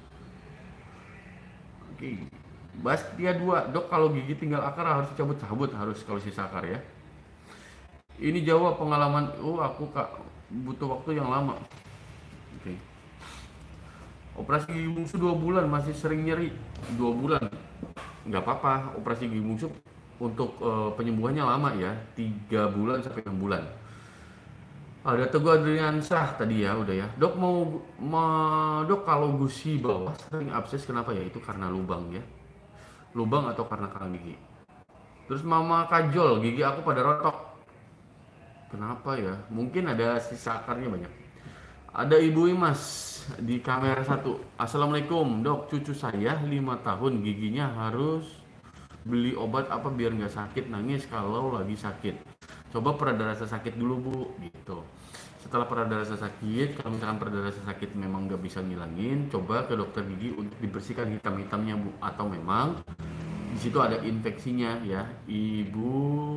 Oke. Bastia dua, dok kalau gigi tinggal akar harus cabut, cabut harus kalau sisa akar ya. Ini jawab pengalaman, oh aku kak butuh waktu yang lama. Oke. Operasi gigi bungsu dua bulan masih sering nyeri, dua bulan nggak apa-apa. Operasi gigi bungsu untuk uh, penyembuhannya lama ya, tiga bulan sampai enam bulan. Ada Teguh Adriansah tadi ya, udah ya. Dok mau, ma- dok kalau gusi bawah sering abses kenapa ya? Itu karena lubang ya? Lubang atau karena karang gigi? Terus Mama Kajol, gigi aku pada rontok. Kenapa ya? Mungkin ada sisa akarnya banyak. Ada Ibu Imas di kamera satu. Assalamualaikum, dok. Cucu saya lima tahun, giginya harus beli obat apa biar nggak sakit, nangis kalau lagi sakit. Coba pereda rasa sakit dulu bu, gitu. Setelah pereda rasa sakit, kalau misalkan pereda rasa sakit memang nggak bisa ngilangin, coba ke dokter gigi untuk dibersihkan hitam-hitamnya bu. Atau memang di situ ada infeksinya ya, Ibu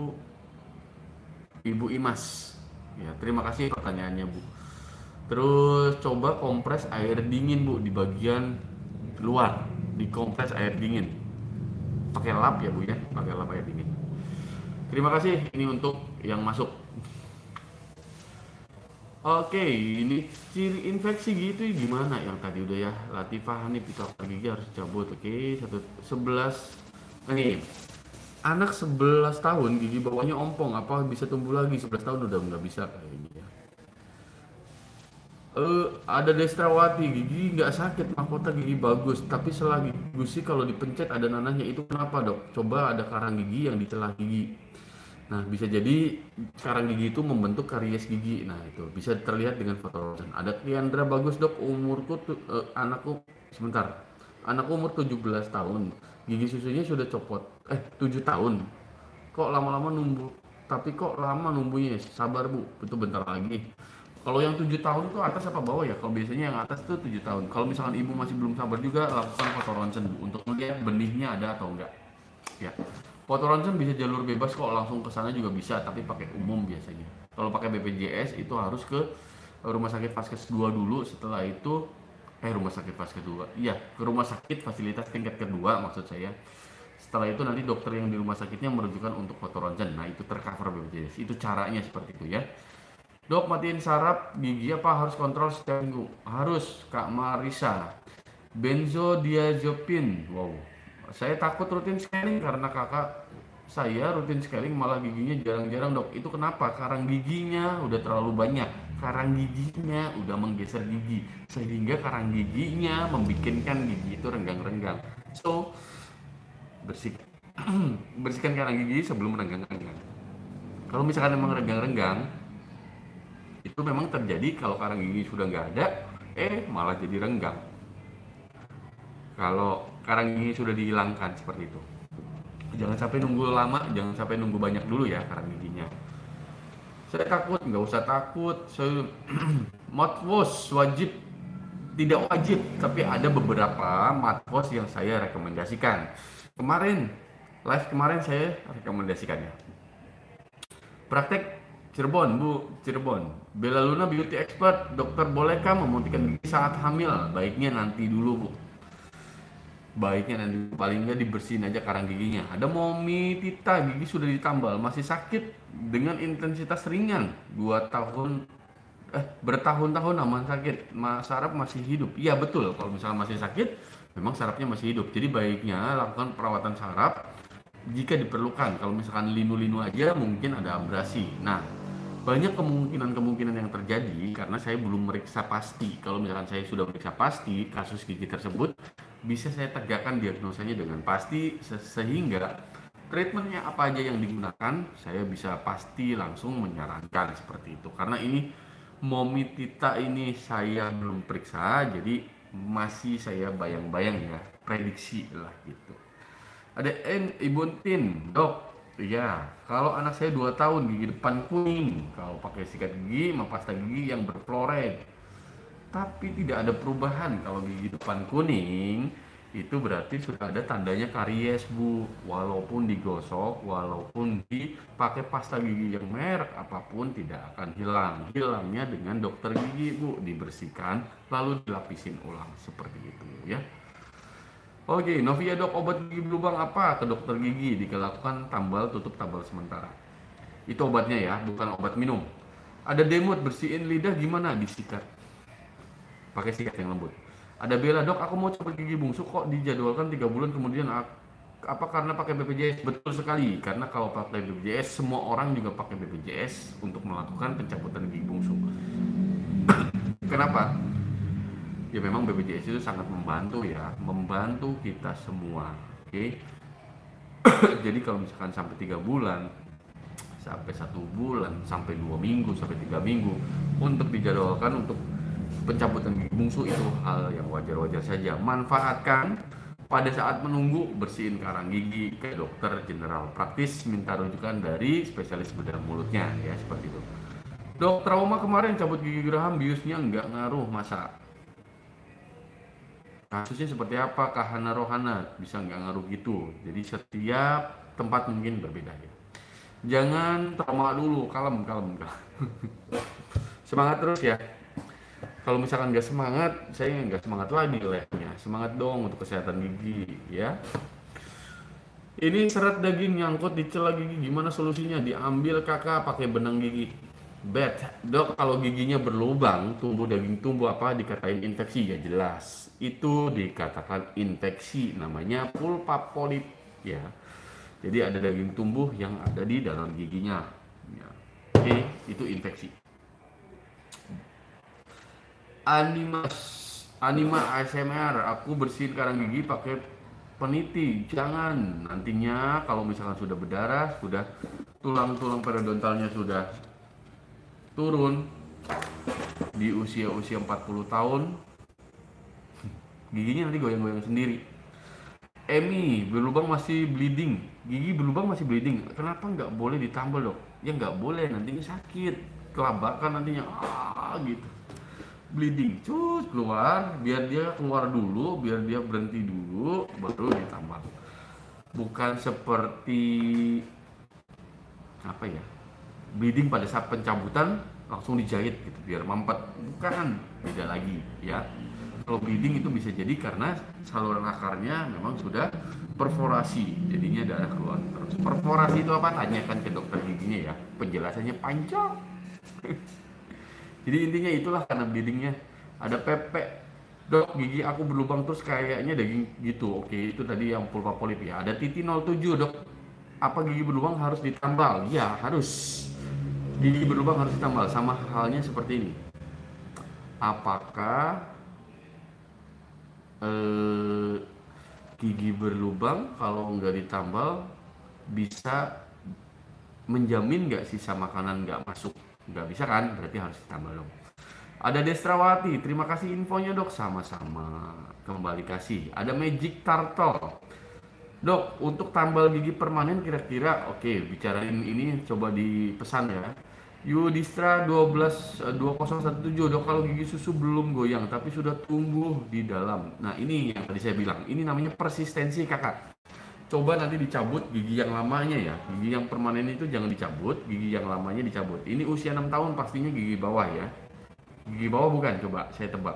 Ibu Imas. Ya, terima kasih pertanyaannya bu. Terus coba kompres air dingin bu di bagian luar, dikompres air dingin. Pakai lap ya bu ya, pakai lap air dingin. Terima kasih, ini untuk yang masuk. Oke, ini ciri infeksi gitu gimana yang tadi udah ya. Latifah Hanif itu gigi harus cabut. Oke, satu sebelas. Nih, anak sebelas tahun gigi bawahnya ompong, apa bisa tumbuh lagi? Sebelas tahun udah nggak bisa kayak ini ya. Eh, ada Destrawati, gigi nggak sakit, mahkota gigi bagus, tapi selagi gusi kalau dipencet ada nanahnya, itu kenapa dok? Coba ada karang gigi yang di celah gigi. Nah, bisa jadi karang gigi itu membentuk karies gigi. Nah, itu bisa terlihat dengan foto ronsen. Ada Tiandra bagus dok, umurku tuh, eh, anakku sebentar. Anakku umur tujuh belas tahun. Gigi susunya sudah copot. Eh, tujuh tahun. Kok lama-lama numbuh? Tapi kok lama numbuhnya? Sabar bu, itu bentar lagi. Kalau yang tujuh tahun itu atas apa bawah ya? Kalau biasanya yang atas itu tujuh tahun. Kalau misalkan ibu masih belum sabar juga, lakukan foto ronsen bu untuk melihat benihnya ada atau enggak. Ya. Foto ronsen bisa jalur bebas kok, langsung ke sana juga bisa, tapi pakai umum biasanya. Kalau pakai B P J S itu harus ke rumah sakit Vaskes dua dulu, setelah itu eh rumah sakit Vaskes dua. Iya, ke rumah sakit fasilitas tingkat kedua maksud saya. Setelah itu nanti dokter yang di rumah sakitnya merujukan untuk foto ronsen. Nah, itu tercover B P J S. Itu caranya seperti itu ya. Dok, matiin saraf gigi apa harus kontrol setiap minggu? Harus, Kak Marisa. Benzodiazepin. Wow. Saya takut rutin scaling karena kakak saya rutin scaling malah giginya jarang-jarang dok. Itu kenapa? Karang giginya udah terlalu banyak. Karang giginya udah menggeser gigi sehingga karang giginya membikinkan gigi itu renggang-renggang. So, bersih bersihkan karang gigi sebelum renggang-renggang. Kalau misalkan memang renggang-renggang, itu memang terjadi kalau karang gigi sudah nggak ada, eh malah jadi renggang. Kalau karang gigi sudah dihilangkan seperti itu, jangan sampai nunggu lama, jangan sampai nunggu banyak dulu ya karang giginya. Saya takut, nggak usah takut. Saya mouthwash wajib, tidak wajib, tapi ada beberapa mouthwash yang saya rekomendasikan. Kemarin live kemarin saya rekomendasikannya. Praktek Cirebon, Bu, Cirebon. Bella Luna beauty expert, dokter bolehkah memutihkan gigi saat hamil? Baiknya nanti dulu, Bu. Baiknya nanti paling nggak dibersihin aja karang giginya. Ada Momi Tita, gigi sudah ditambal, masih sakit dengan intensitas ringan. Dua tahun, eh bertahun-tahun aman sakit. Mas saraf masih hidup. Iya betul, kalau misalnya masih sakit, memang sarafnya masih hidup. Jadi baiknya lakukan perawatan saraf jika diperlukan. Kalau misalkan linu-linu aja mungkin ada abrasi. Nah, banyak kemungkinan-kemungkinan yang terjadi karena saya belum meriksa pasti. Kalau misalkan saya sudah meriksa pasti kasus gigi tersebut, bisa saya tegakkan diagnosanya dengan pasti sehingga treatmentnya apa aja yang digunakan saya bisa pasti langsung menyarankan seperti itu. Karena ini Momi Tita ini saya belum periksa, jadi masih saya bayang-bayang ya, prediksi lah gitu. Ada N Ibu Tin, dok. Iya, kalau anak saya dua tahun gigi depan kuning, kalau pakai sikat gigi sama pasta gigi yang berfluoride, tapi tidak ada perubahan. Kalau gigi depan kuning, itu berarti sudah ada tandanya karies bu. Walaupun digosok, walaupun dipakai pasta gigi yang merek apapun tidak akan hilang. Hilangnya dengan dokter gigi bu, dibersihkan lalu dilapisin ulang seperti itu ya. Oke, Novia dok, obat gigi berlubang apa? Ke dokter gigi, dilakukan tambal tutup tambal sementara. Itu obatnya ya, bukan obat minum. Ada Demut, bersihin lidah gimana? Disikat. Pakai sikat yang lembut. Ada Bella, dok, aku mau coba gigi bungsu kok dijadwalkan tiga bulan kemudian aku Apa karena pakai B P J S? Betul sekali, karena kalau pakai B P J S semua orang juga pakai B P J S untuk melakukan pencabutan gigi bungsu. Kenapa? Ya memang B P J S itu sangat membantu ya, membantu kita semua. Oke. Okay? Jadi kalau misalkan sampai tiga bulan, sampai satu bulan, sampai dua minggu, sampai tiga minggu untuk dijadwalkan untuk pencabutan gigi bungsu itu hal yang wajar-wajar saja. Manfaatkan pada saat menunggu, bersihin karang gigi ke dokter general praktis, minta rujukan dari spesialis bedah mulutnya ya, seperti itu. Dok, trauma kemarin cabut gigi geraham, biusnya nggak ngaruh masa? Kasusnya seperti apa? Kahana rohana bisa nggak ngaruh gitu. Jadi setiap tempat mungkin berbeda ya. Jangan trauma dulu, kalem, kalem, kalem. Semangat terus ya. Kalau misalkan nggak semangat, saya nggak semangat lagi labnya. Semangat dong untuk kesehatan gigi ya. Ini serat daging nyangkut di celah gigi, gimana solusinya? Diambil kakak pakai benang gigi. Bad dok, kalau giginya berlubang, tumbuh daging tumbuh apa? Dikatain infeksi ya jelas. Itu dikatakan infeksi, namanya pulpa polip ya. Jadi ada daging tumbuh yang ada di dalam giginya. Ya. Oke, itu infeksi. Animas, Anima A S M R, aku bersihin karang gigi pakai peniti. Jangan, nantinya kalau misalkan sudah berdarah, sudah tulang-tulang periodontalnya sudah turun di usia-usia empat puluh tahun, giginya nanti goyang-goyang sendiri. Emi, berlubang masih bleeding, gigi berlubang masih bleeding, kenapa nggak boleh ditambal dok? Ya nggak boleh, nantinya sakit, kelabakan nantinya, ah gitu. Bleeding, cus keluar, biar dia keluar dulu, biar dia berhenti dulu, baru ditambal. Bukan seperti apa ya, bleeding pada saat pencabutan langsung dijahit gitu biar mampet, bukan, beda lagi ya. Kalau bleeding itu bisa jadi karena saluran akarnya memang sudah perforasi, jadinya darah keluar terus. Perforasi itu apa? Tanyakan ke dokter giginya ya, penjelasannya panjang. Jadi intinya itulah karena bleedingnya. Ada pepek, dok gigi aku berlubang terus kayaknya daging gitu. Oke, itu tadi yang pulpa polip ya. Ada titik nol tujuh, dok, apa gigi berlubang harus ditambal? Ya harus, gigi berlubang harus ditambal. Sama halnya seperti ini, apakah eh, gigi berlubang kalau nggak ditambal bisa menjamin nggak sisa makanan nggak masuk? Nggak bisa kan, berarti harus ditambal dong. Ada Destrawati, terima kasih infonya dok. Sama-sama, kembali kasih. Ada Magic Turtle, dok untuk tambal gigi permanen kira-kira, oke bicarain ini coba dipesan ya. Yudistra dua belas dua nol satu tujuh, dok kalau gigi susu belum goyang tapi sudah tumbuh di dalam. Nah ini yang tadi saya bilang, ini namanya persistensi kakak. Coba nanti dicabut gigi yang lamanya ya, gigi yang permanen itu jangan dicabut, gigi yang lamanya dicabut. Ini usia enam tahun pastinya gigi bawah ya. Gigi bawah bukan, coba saya tebak.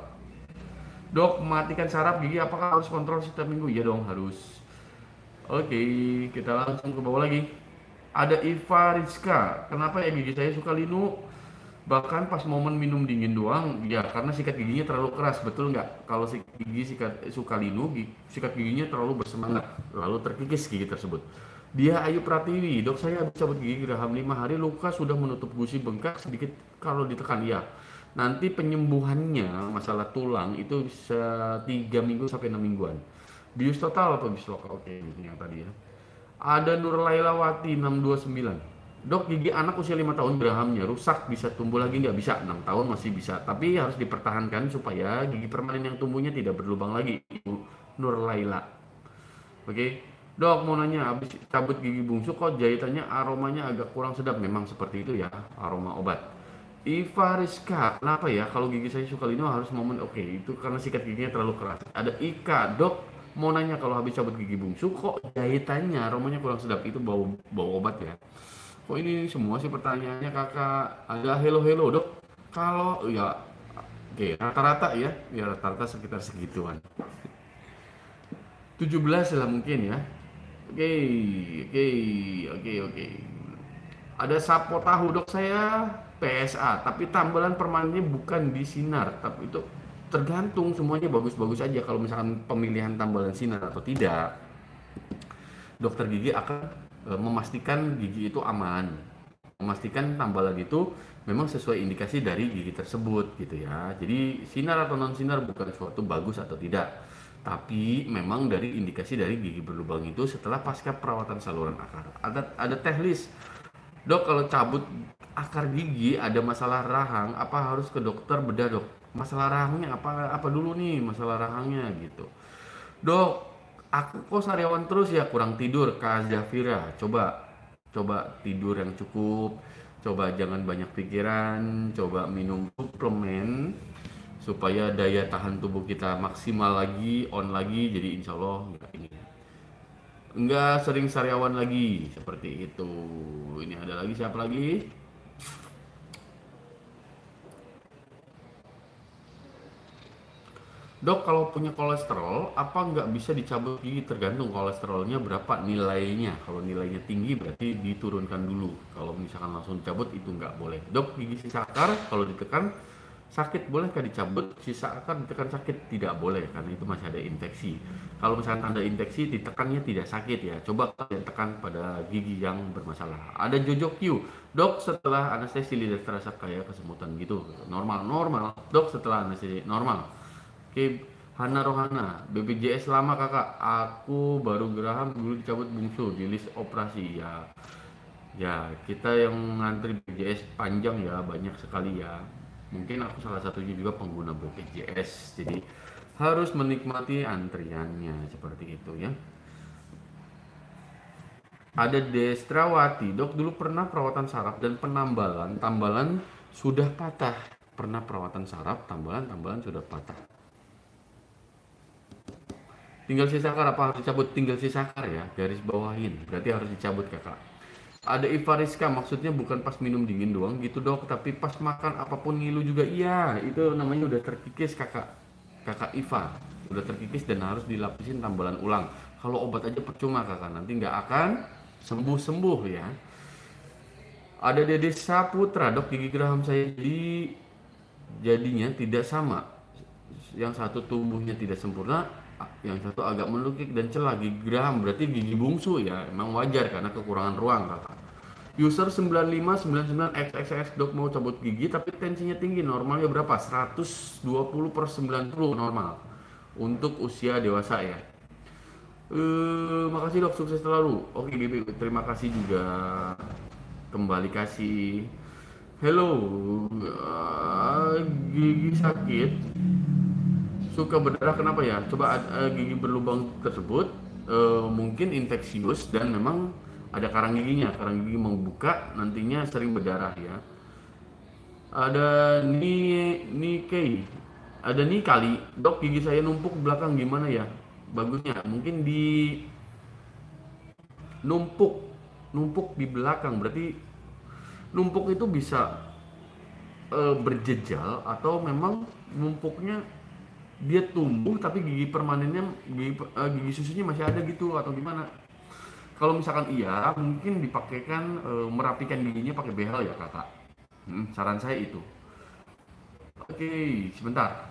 Dok, matikan saraf gigi apakah harus kontrol setiap minggu? Ya dong, harus. Oke, kita langsung ke bawah lagi. Ada Iva Rizka, kenapa ya gigi saya suka linu? Bahkan pas momen minum dingin doang, ya karena sikat giginya terlalu keras, betul nggak? Kalau si gigi sikat suka linu, sikat giginya terlalu bersemangat, lalu terkikis gigi tersebut. Dia Ayu Pratiwi, dok saya habis cabut gigi geraham lima hari, luka sudah menutup gusi bengkak sedikit kalau ditekan. Ya, nanti penyembuhannya masalah tulang itu bisa tiga minggu sampai enam mingguan. Bius total atau bius lokal? Oke, ini yang tadi ya. Ada Nur Lailawati enam dua sembilan. Dok, gigi anak usia lima tahun gerahamnya rusak, bisa tumbuh lagi nggak? Bisa, enam tahun masih bisa, tapi harus dipertahankan supaya gigi permanen yang tumbuhnya tidak berlubang lagi. Nur Laila. Oke, dok mau nanya, habis cabut gigi bungsu kok jahitannya aromanya agak kurang sedap? Memang seperti itu ya, aroma obat. Iva Rizka, kenapa ya kalau gigi saya suka linu harus momen? Oke, itu karena sikat giginya terlalu keras. Ada Ika, dok mau nanya kalau habis cabut gigi bungsu kok jahitannya aromanya kurang sedap? Itu bau bau obat ya. Kok ini semua sih pertanyaannya kakak? Ada hello hello dok. Kalau ya, oke rata-rata ya, ya rata-rata sekitar segituan. tujuh belas lah mungkin ya. Oke, oke, oke, oke. Ada Sapo Tahu, dok saya P S A, tapi tambalan permanennya bukan di sinar, tapi itu tergantung, semuanya bagus-bagus aja kalau misalkan pemilihan tambalan sinar atau tidak. dokter gigi akan e, memastikan gigi itu aman, memastikan tambalan itu memang sesuai indikasi dari gigi tersebut gitu ya. Jadi sinar atau non sinar bukan suatu bagus atau tidak, tapi memang dari indikasi dari gigi berlubang itu setelah pasca perawatan saluran akar. Ada ada teknis, dok kalau cabut akar gigi ada masalah rahang, apa harus ke dokter bedah dok? Masalah rahangnya apa apa dulu nih masalah rahangnya gitu. Dok, aku kok sariawan terus ya, kurang tidur, Kak Zafira. Coba coba tidur yang cukup, coba jangan banyak pikiran, coba minum suplemen supaya daya tahan tubuh kita maksimal lagi, on lagi. Jadi insya Allah nggak ini, nggak sering sariawan lagi seperti itu. Ini ada lagi, siapa lagi? Dok, kalau punya kolesterol, apa nggak bisa dicabut gigi? Tergantung kolesterolnya berapa nilainya. Kalau nilainya tinggi berarti diturunkan dulu. Kalau misalkan langsung dicabut itu nggak boleh. Dok, gigi sisa akar kalau ditekan sakit, bolehkah dicabut? Sisa akar ditekan sakit? Tidak boleh, karena itu masih ada infeksi. Kalau misalkan ada infeksi, ditekannya tidak sakit ya. Coba kalian tekan pada gigi yang bermasalah. Ada Jojo Q. Dok, setelah anestesi lidah terasa kayak kesemutan gitu. Normal, normal. Dok, setelah anestesi normal. Oke, Hana Rohana, B P J S lama kakak, aku baru geraham dulu dicabut bungsu di list operasi ya. Ya, kita yang ngantri B P J S panjang ya, banyak sekali ya. Mungkin aku salah satunya juga pengguna B P J S, jadi harus menikmati antriannya seperti itu ya. Ada Destrawati, dok dulu pernah perawatan saraf dan penambalan, tambalan sudah patah. Pernah perawatan saraf, tambalan, tambalan sudah patah. Tinggal sisa akar apa harus dicabut? Tinggal sisa akar ya, garis bawahin. Berarti harus dicabut kakak. Ada Ivariska, maksudnya bukan pas minum dingin doang gitu dok, tapi pas makan apapun ngilu juga. Iya, itu namanya udah terkikis kakak. Kakak Iva, udah terkikis dan harus dilapisin tambalan ulang. Kalau obat aja percuma kakak, nanti nggak akan sembuh-sembuh ya. Ada Dede Saputra, dok gigi geraham saya di jadinya tidak sama. Yang satu tumbuhnya tidak sempurna, yang satu agak menukik dan celah. Gigi geraham berarti gigi bungsu ya, emang wajar karena kekurangan ruang kakak. User sembilan lima sembilan sembilan x x x, dok mau cabut gigi tapi tensinya tinggi, normalnya berapa? seratus dua puluh per sembilan puluh normal untuk usia dewasa ya. Uh, makasih dok, sukses selalu. Oke G B, terima kasih juga, kembali kasih. Hello, uh, gigi sakit suka berdarah kenapa ya? Coba uh, gigi berlubang tersebut uh, mungkin infeksius dan memang ada karang giginya. Karang gigi membuka nantinya sering berdarah ya. Ada ni ni kei, ada nih kali dok gigi saya numpuk belakang gimana ya? Bagusnya mungkin di numpuk numpuk di belakang, berarti numpuk itu bisa uh, berjejal atau memang numpuknya dia tumbuh tapi gigi permanennya gigi, uh, gigi susunya masih ada gitu atau gimana. Kalau misalkan iya mungkin dipakaikan uh, merapikan giginya pakai behel ya kakak. Hmm, saran saya itu. Oke, sebentar.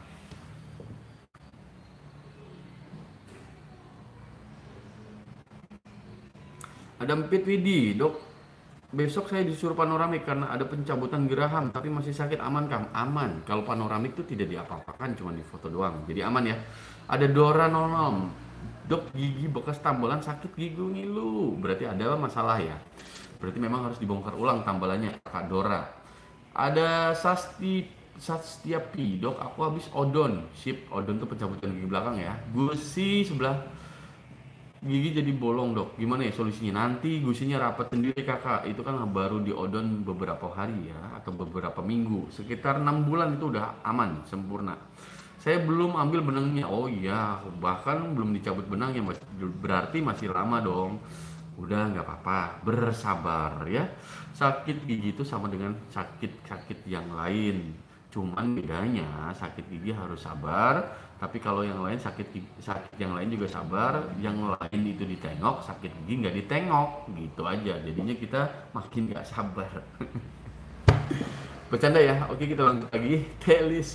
Ada Empit Widi, dok besok saya disuruh panoramik karena ada pencabutan geraham tapi masih sakit, aman kan? Aman. Kalau panoramik itu tidak diapa-apakan, cuma di foto doang, jadi aman ya. Ada Dora nol nol, dok gigi bekas tambalan sakit gigi ngilu, berarti ada masalah ya, berarti memang harus dibongkar ulang tambalannya Kak Dora. Ada Sasti Sastiapi, dok aku habis odon, sip, odon tuh pencabutan gigi belakang ya, gusi sebelah gigi jadi bolong dok, gimana ya solusinya? Nanti gusinya rapat sendiri kakak, itu kan baru diodon beberapa hari ya atau beberapa minggu, sekitar enam bulan itu udah aman sempurna. Saya belum ambil benangnya, oh iya, bahkan belum dicabut benangnya, berarti masih lama dong. Udah nggak apa-apa, bersabar ya. Sakit gigi itu sama dengan sakit-sakit yang lain, cuman bedanya sakit gigi harus sabar. Tapi kalau yang lain sakit sakit yang lain juga sabar, yang lain itu ditengok, sakit gigi nggak ditengok, gitu aja. Jadinya kita makin nggak sabar. Bercanda ya. Oke kita lanjut lagi. Telis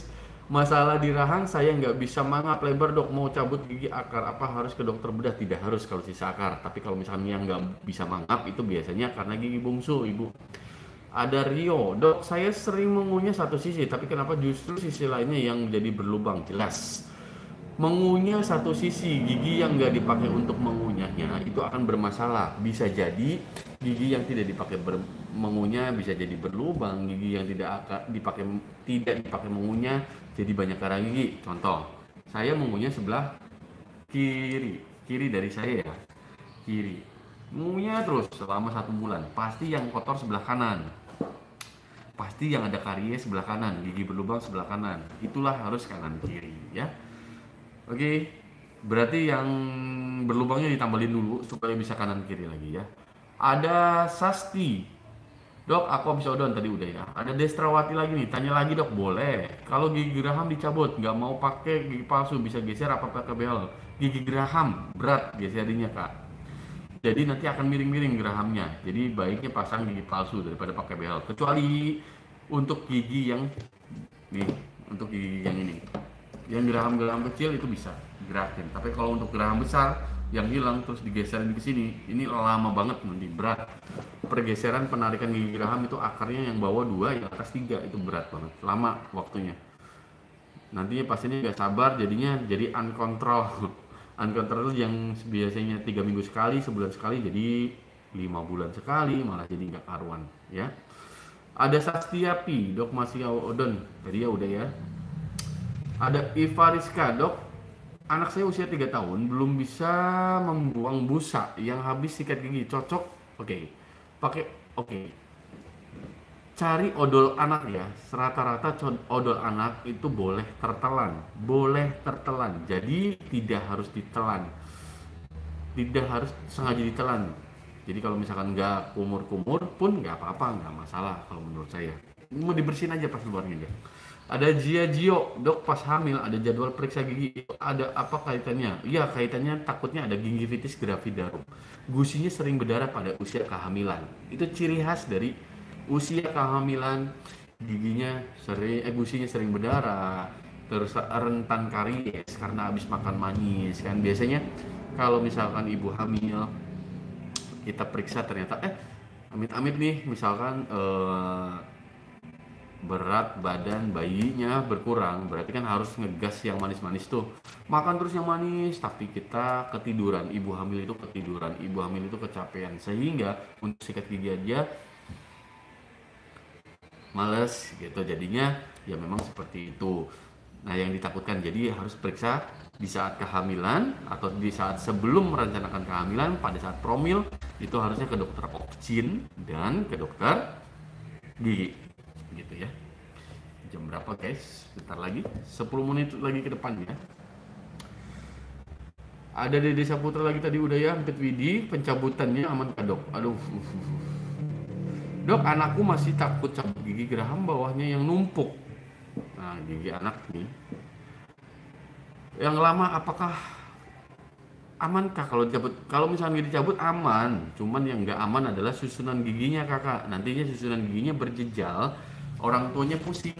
Masalah di rahang saya nggak bisa mangap lebar dok, mau cabut gigi akar apa harus ke dokter bedah? Tidak harus kalau sisa akar, tapi kalau misalnya yang nggak bisa mangap itu biasanya karena gigi bungsu ibu. Ada Rio, dok saya sering mengunyah satu sisi, tapi kenapa justru sisi lainnya yang jadi berlubang? Jelas, mengunyah satu sisi gigi yang nggak dipakai untuk mengunyahnya itu akan bermasalah. Bisa jadi gigi yang tidak dipakai ber, mengunyah bisa jadi berlubang, gigi yang tidak akan dipakai tidak dipakai mengunyah jadi banyak darah gigi. Contoh, saya mengunyah sebelah kiri, kiri dari saya ya, kiri. Mengunyah terus selama satu bulan, pasti yang kotor sebelah kanan. Pasti yang ada karies sebelah kanan, gigi berlubang sebelah kanan. Itulah harus kanan kiri ya. Oke, berarti yang berlubangnya ditambalin dulu supaya bisa kanan kiri lagi ya. Ada Sasti, dok aku habis odon tadi udah ya. Ada Destrawati lagi nih, tanya lagi dok boleh. Kalau gigi geraham dicabut, nggak mau pakai gigi palsu bisa geser apa pakai behel? Gigi geraham berat geserinya kak. Jadi nanti akan miring-miring gerahamnya. Jadi baiknya pasang gigi palsu daripada pakai behel. Kecuali untuk gigi yang nih, untuk gigi yang ini. Yang geraham-geraham kecil itu bisa gerakin, tapi kalau untuk geraham besar yang hilang terus digeserin ke sini, ini lama banget nanti berat. Pergeseran penarikan gigi geraham itu akarnya yang bawah dua, yang atas tiga itu berat banget, lama waktunya. Nantinya pasiennya nggak sabar, jadinya jadi uncontrol. Uncontrol yang biasanya tiga minggu sekali, sebulan sekali, jadi lima bulan sekali, malah jadi nggak karuan ya. Ada Sastiapi, dok masih odon, jadi ya udah ya. Ada Iva Rizka, dok anak saya usia tiga tahun belum bisa membuang busa yang habis sikat gigi, cocok? Oke, pakai oke. Cari odol anak ya, rata-rata odol anak itu boleh tertelan, boleh tertelan, jadi tidak harus ditelan, tidak harus sengaja ditelan. Jadi kalau misalkan nggak kumur-kumur pun nggak apa-apa, nggak masalah kalau menurut saya. Mau dibersihin aja pas luarnya aja. Ada Jia Jio, dok pas hamil ada jadwal periksa gigi, ada apa kaitannya? Iya kaitannya takutnya ada gingivitis gravidarum. Gusinya sering berdarah pada usia kehamilan. Itu ciri khas dari usia kehamilan, giginya sering, eh gusinya sering berdarah, terus rentan karies karena habis makan manis kan. Biasanya kalau misalkan ibu hamil kita periksa ternyata eh amit-amit nih misalkan eh, berat badan bayinya berkurang, berarti kan harus ngegas yang manis-manis tuh, makan terus yang manis tapi kita ketiduran, ibu hamil itu ketiduran, ibu hamil itu kecapean sehingga untuk sikat gigi aja males gitu, jadinya ya memang seperti itu. Nah yang ditakutkan jadi harus periksa di saat kehamilan atau di saat sebelum merencanakan kehamilan, pada saat promil itu harusnya ke dokter opsin dan ke dokter gigi gitu ya. Jam berapa guys? Bentar lagi, sepuluh menit lagi ke depannya. Ada Dede Saputra lagi tadi udah ya, Empit Widi, pencabutannya aman kah dok? Aduh. Dok, anakku masih takut cabut gigi geraham bawahnya yang numpuk. Nah, gigi anak nih yang lama apakah amankah kalau dicabut? Kalau misalnya dicabut aman, cuman yang nggak aman adalah susunan giginya kakak. Nantinya susunan giginya berjejal, orang tuanya pusing.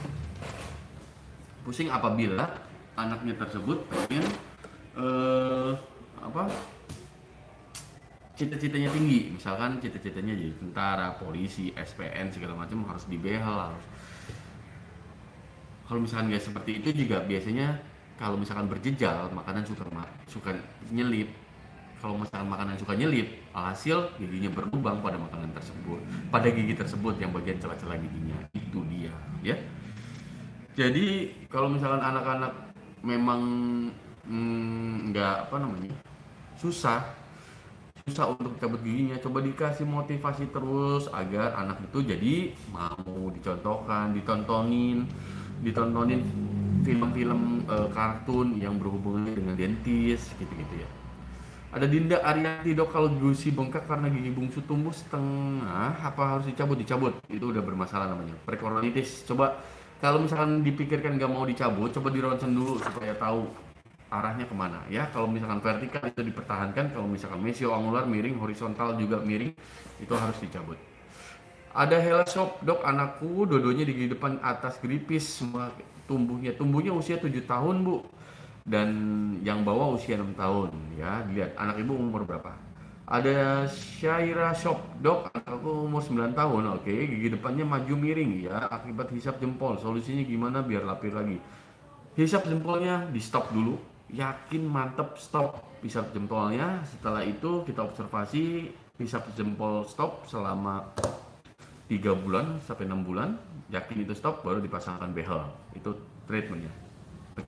Pusing apabila anaknya tersebut pengen eh, apa? Cita-citanya tinggi, misalkan cita-citanya jadi tentara, polisi, S P N segala macam harus dibehel, harus. Kalau misalkan nggak seperti itu juga biasanya kalau misalkan berjejal makanan suka suka nyelip. Kalau misalkan makanan suka nyelip, alhasil giginya berlubang pada makanan tersebut, pada gigi tersebut yang bagian celah-celah giginya. Itu dia, ya. Jadi kalau misalkan anak-anak memang mm, nggak apa namanya susah, susah untuk cabut giginya, coba dikasih motivasi terus agar anak itu jadi mau dicontohkan, ditontonin, ditontonin film-film e, kartun yang berhubungan dengan dentis gitu-gitu ya. Ada Dinda Ariyanti, dok kalau gusi bengkak karena gigi bungsu tumbuh setengah apa harus dicabut? Dicabut, itu udah bermasalah namanya prekoronitis. Coba kalau misalkan dipikirkan nggak mau dicabut, coba di ronsen dulu supaya tahu arahnya kemana ya. Kalau misalkan vertikal itu dipertahankan, kalau misalkan mesio angular miring, horizontal juga miring, itu harus dicabut. Ada Hela Shop, dok anakku dodonya di gigi depan atas geripis semua tumbuhnya tumbuhnya usia tujuh tahun Bu, dan yang bawah usia enam tahun ya. Dilihat anak ibu umur berapa. Ada Syaira Shop, dok aku umur sembilan tahun. Oke, gigi depannya maju miring ya akibat hisap jempol, solusinya gimana biar lapir lagi? Hisap jempolnya di stop dulu, yakin mantep stop hisap jempolnya. Setelah itu kita observasi hisap jempol stop selama tiga bulan sampai enam bulan, yakin itu stop baru dipasangkan behel. Itu treatmentnya. Oke.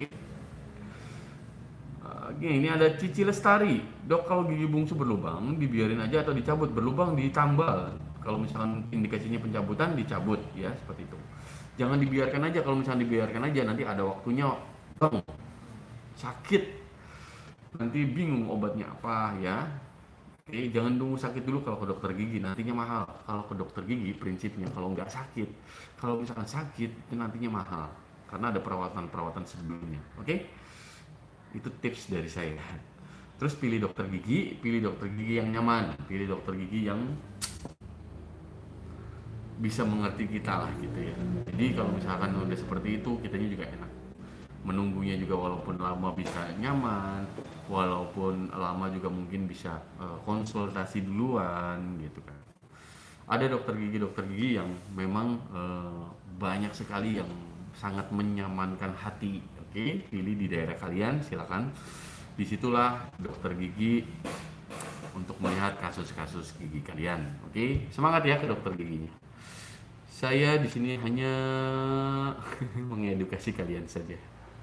Gini, ini ada Cici Lestari, dok kalau gigi bungsu berlubang dibiarin aja atau dicabut? Berlubang ditambal, kalau misalkan indikasinya pencabutan dicabut ya, seperti itu. Jangan dibiarkan aja, kalau misalkan dibiarkan aja nanti ada waktunya bang sakit, nanti bingung obatnya apa ya. Oke, jangan tunggu sakit dulu kalau ke dokter gigi, nantinya mahal. Kalau ke dokter gigi prinsipnya kalau nggak sakit, kalau misalkan sakit itu nantinya mahal karena ada perawatan-perawatan sebelumnya. Oke, itu tips dari saya. Terus pilih dokter gigi, pilih dokter gigi yang nyaman, pilih dokter gigi yang bisa mengerti kita lah gitu ya. Jadi kalau misalkan udah seperti itu, kitanya juga enak. Menunggunya juga walaupun lama bisa nyaman, walaupun lama juga mungkin bisa uh, konsultasi duluan gitu kan. Ada dokter gigi dokter gigi yang memang uh, banyak sekali yang sangat menyamankan hati. Oke, pilih di daerah kalian, silakan. Disitulah dokter gigi untuk melihat kasus-kasus gigi kalian. Oke, semangat ya ke dokter giginya. Saya di sini hanya mengedukasi kalian saja.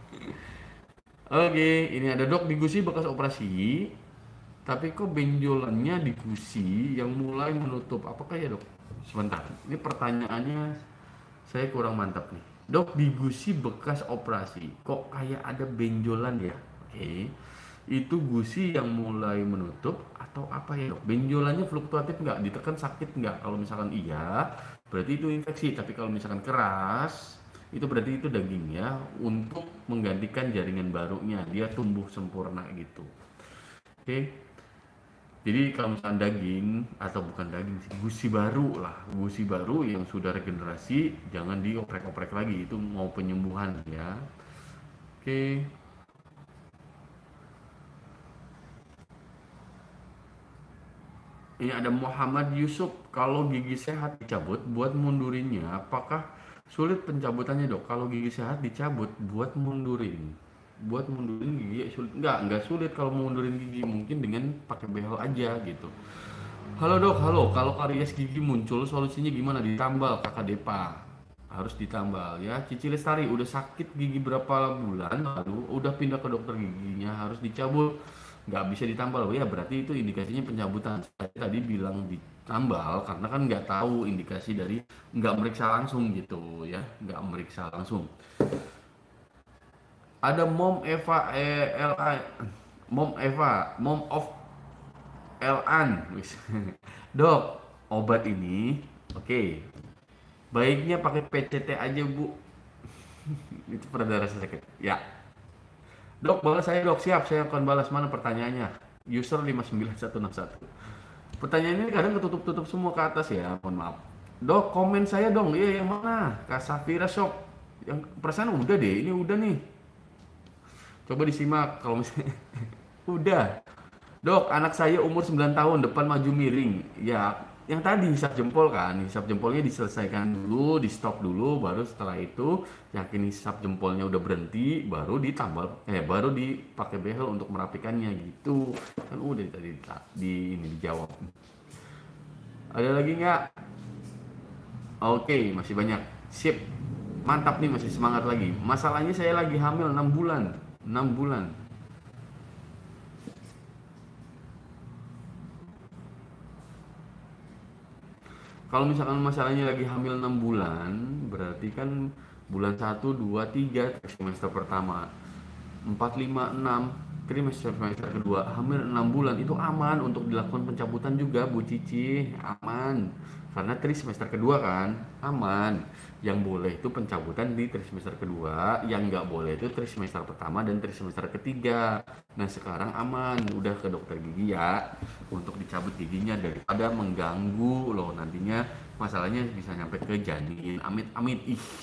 Oke, ini ada dok di gusi bekas operasi, tapi kok benjolannya di gusi yang mulai menutup. Apakah ya dok? Sebentar, ini pertanyaannya saya kurang mantap nih. Dok, di gusi bekas operasi kok kayak ada benjolan ya? Oke, itu gusi yang mulai menutup atau apa ya dok? Benjolannya fluktuatif nggak? Ditekan sakit nggak? Kalau misalkan iya, berarti itu infeksi. Tapi kalau misalkan keras, itu berarti itu daging ya, untuk menggantikan jaringan barunya, dia tumbuh sempurna gitu. Oke, jadi kalau misalkan daging atau bukan daging sih, gusi baru lah, gusi baru yang sudah regenerasi, jangan dioprek-oprek lagi, itu mau penyembuhan ya. Oke. Ini ada Muhammad Yusuf, kalau gigi sehat dicabut buat mundurinnya, apakah sulit pencabutannya dok? Kalau gigi sehat dicabut buat mundurin, buat mundurin gigi sulit? Enggak, enggak sulit kalau mundurin gigi, mungkin dengan pakai behel aja gitu. Halo dok, halo, kalau karies gigi muncul solusinya gimana? Ditambal, kakak Depa, harus ditambal ya. Cici Lestari, udah sakit gigi berapa bulan lalu, udah pindah ke dokter giginya, harus dicabut, nggak bisa ditambal ya, berarti itu indikasinya pencabutan. Saya tadi bilang ditambal karena kan nggak tahu indikasi dari nggak meriksa langsung gitu ya, nggak meriksa langsung. Ada Mom Eva eh, L A, Mom Eva, Mom of Elan, dok, obat ini oke, okay, baiknya pakai P C T aja bu. Itu perdana sakit ya. Dok, balas saya dok, siap, saya akan balas. Mana pertanyaannya? User lima sembilan satu enam satu. Pertanyaannya kadang ketutup-tutup semua ke atas ya, mohon maaf. Dok, komen saya dong. Iya, yang mana? Kak Safira Shop. Yang perasaan udah deh, ini udah nih. Coba disimak kalau misalnya udah. Dok, anak saya umur sembilan tahun, depan maju miring. Ya, yang tadi hisap jempol kan, hisap jempolnya diselesaikan dulu, di stop dulu, baru setelah itu yakin hisap jempolnya udah berhenti, baru ditambal, eh baru dipakai behel untuk merapikannya gitu. Kan udah tadi di ini dijawab. Ada lagi nggak? Oke, masih banyak. Sip. Mantap nih, masih semangat lagi. Masalahnya saya lagi hamil enam bulan. enam bulan. Kalau misalkan masalahnya lagi hamil enam bulan, berarti kan bulan satu, dua, tiga trimester pertama, empat, lima, enam trimester semester kedua, hamil enam bulan itu aman untuk dilakukan pencabutan juga Bu Cici, aman. Karena trimester kedua kan, aman. Yang boleh itu pencabutan di trimester kedua, yang nggak boleh itu trimester pertama dan trimester ketiga. Nah sekarang aman, udah ke dokter gigi ya untuk dicabut giginya daripada mengganggu loh, nantinya masalahnya bisa nyampe ke janin, amit-amit. Ih,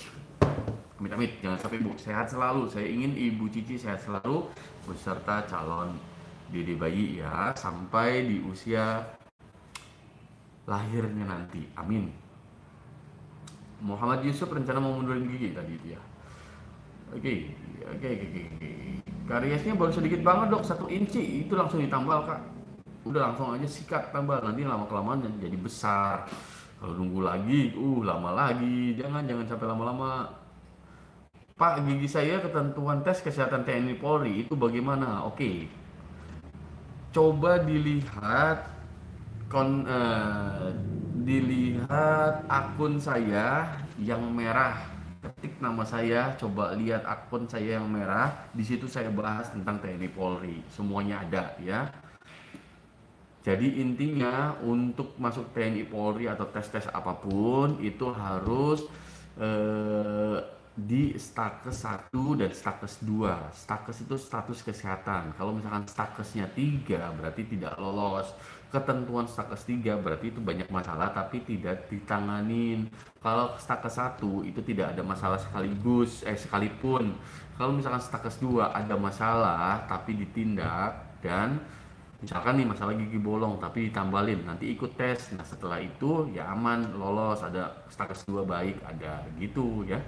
Amit-amit, jangan sampai ibu sehat selalu. Saya ingin ibu Cici sehat selalu beserta calon dede bayi ya sampai di usia lahirnya nanti. Amin. Muhammad Yusuf rencana mau mundurin gigi tadi itu ya. Oke, oke, oke, oke. Kariesnya baru sedikit banget dok, satu inci itu langsung ditambal kak. Udah langsung aja sikat tambal, nanti lama kelamaan jadi besar. Kalau nunggu lagi, uh lama lagi. Jangan, jangan sampai lama-lama. Pak, gigi saya ketentuan tes kesehatan T N I Polri itu bagaimana? Oke, coba dilihat kon, eh, dilihat akun saya yang merah. Ketik nama saya, coba lihat akun saya yang merah. Di situ saya bahas tentang T N I Polri, semuanya ada ya. Jadi intinya untuk masuk T N I Polri atau tes-tes apapun itu harus eh, di stakes satu dan stakes dua. Stakes itu status kesehatan. Kalau misalkan stakesnya tiga berarti tidak lolos. Ketentuan stakes tiga berarti itu banyak masalah tapi tidak ditanganin. Kalau stakes satu itu tidak ada masalah sekaligus eh sekalipun. Kalau misalkan stakes dua ada masalah tapi ditindak, dan misalkan nih masalah gigi bolong tapi ditambalin, nanti ikut tes. Nah setelah itu ya aman, lolos, ada stakes dua baik, ada gitu ya.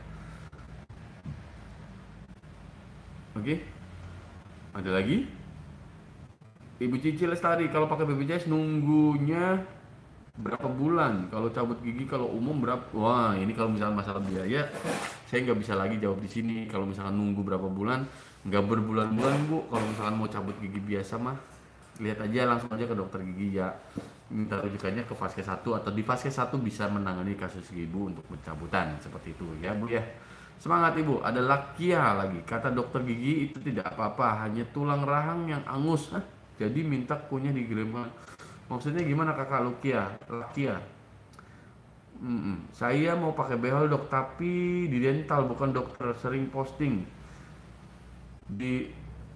Oke, ada lagi? Ibu Cici Lestari, kalau pakai B P J S nunggunya berapa bulan? Kalau cabut gigi kalau umum berapa? Wah ini kalau misalnya masalah biaya saya nggak bisa lagi jawab di sini. Kalau misalkan nunggu berapa bulan, nggak berbulan-bulan bu. Kalau misalkan mau cabut gigi biasa mah lihat aja, langsung aja ke dokter gigi ya, minta rujukannya ke Vaskes satu atau di Vaskes satu bisa menangani kasus ibu untuk pencabutan seperti itu ya bu ya. Semangat ibu. Ada Lakia lagi, kata dokter gigi itu tidak apa-apa, hanya tulang rahang yang angus. Hah? Jadi minta kunyah dikirimkan. Maksudnya gimana kakak Lukia? Lakia, mm-mm. Saya mau pakai behel dok, tapi di dental bukan dokter, sering posting di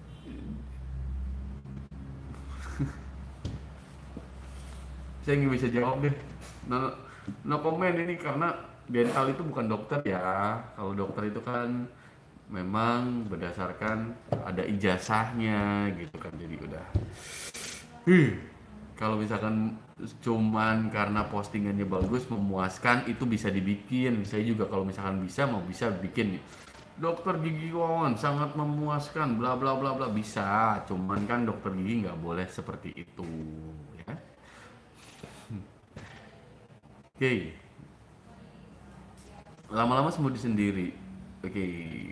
saya nggak bisa jawab deh, no, no comment ini karena dental itu bukan dokter ya. Kalau dokter itu kan memang berdasarkan ada ijazahnya gitu kan, jadi udah huh. Kalau misalkan cuman karena postingannya bagus memuaskan itu bisa dibikin. Saya juga kalau misalkan bisa mau bisa bikin dokter gigi Wawan sangat memuaskan bla bla bla bla, bisa, cuman kan dokter gigi nggak boleh seperti itu ya. Oke, okay. Lama-lama sembuh sendiri. Oke, okay.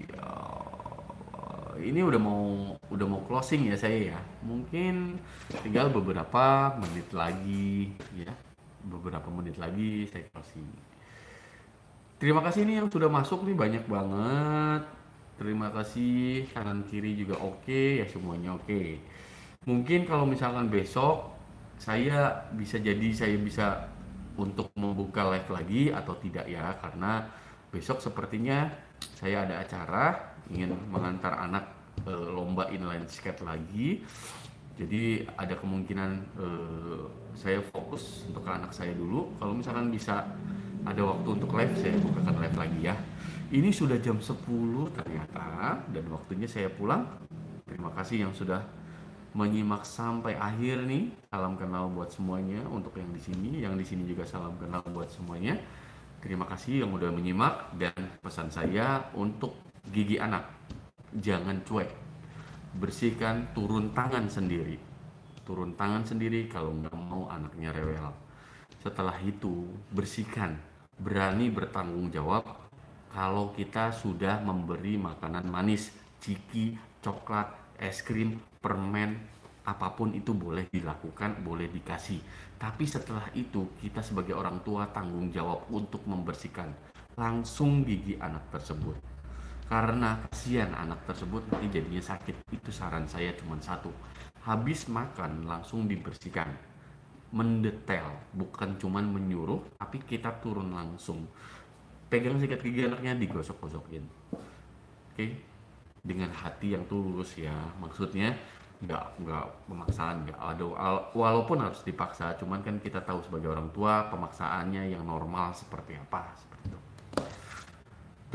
uh, ini udah mau udah mau closing ya saya ya. Mungkin tinggal beberapa menit lagi ya, beberapa menit lagi saya closing. Terima kasih nih yang sudah masuk nih, banyak banget. Terima kasih, kanan kiri juga oke okay, ya, semuanya oke. Okay. Mungkin kalau misalkan besok saya bisa jadi saya bisa untuk membuka live lagi atau tidak ya, karena besok sepertinya saya ada acara ingin mengantar anak e, lomba inline skate lagi. Jadi ada kemungkinan e, saya fokus untuk ke anak saya dulu. Kalau misalkan bisa ada waktu untuk live, saya bukakan live lagi ya. Ini sudah jam sepuluh ternyata dan waktunya saya pulang. Terima kasih yang sudah menyimak sampai akhir nih. Salam kenal buat semuanya untuk yang di sini, yang di sini juga salam kenal buat semuanya. Terima kasih yang udah menyimak, dan pesan saya untuk gigi anak jangan cuek. Bersihkan, turun tangan sendiri. Turun tangan sendiri kalau nggak mau anaknya rewel. Setelah itu bersihkan, berani bertanggung jawab kalau kita sudah memberi makanan manis, ciki, coklat, es krim, permen, apapun itu boleh dilakukan, boleh dikasih. Tapi setelah itu kita sebagai orang tua tanggung jawab untuk membersihkan langsung gigi anak tersebut. Karena kasihan anak tersebut nanti jadinya sakit. Itu saran saya cuma satu. Habis makan langsung dibersihkan. Mendetail, bukan cuma menyuruh, tapi kita turun langsung. Pegang sikat gigi anaknya, digosok-gosokin. Oke? Dengan hati yang tulus ya, maksudnya nggak nggak pemaksaan, nggak ada, walaupun harus dipaksa, cuman kan kita tahu sebagai orang tua pemaksaannya yang normal seperti apa, seperti itu.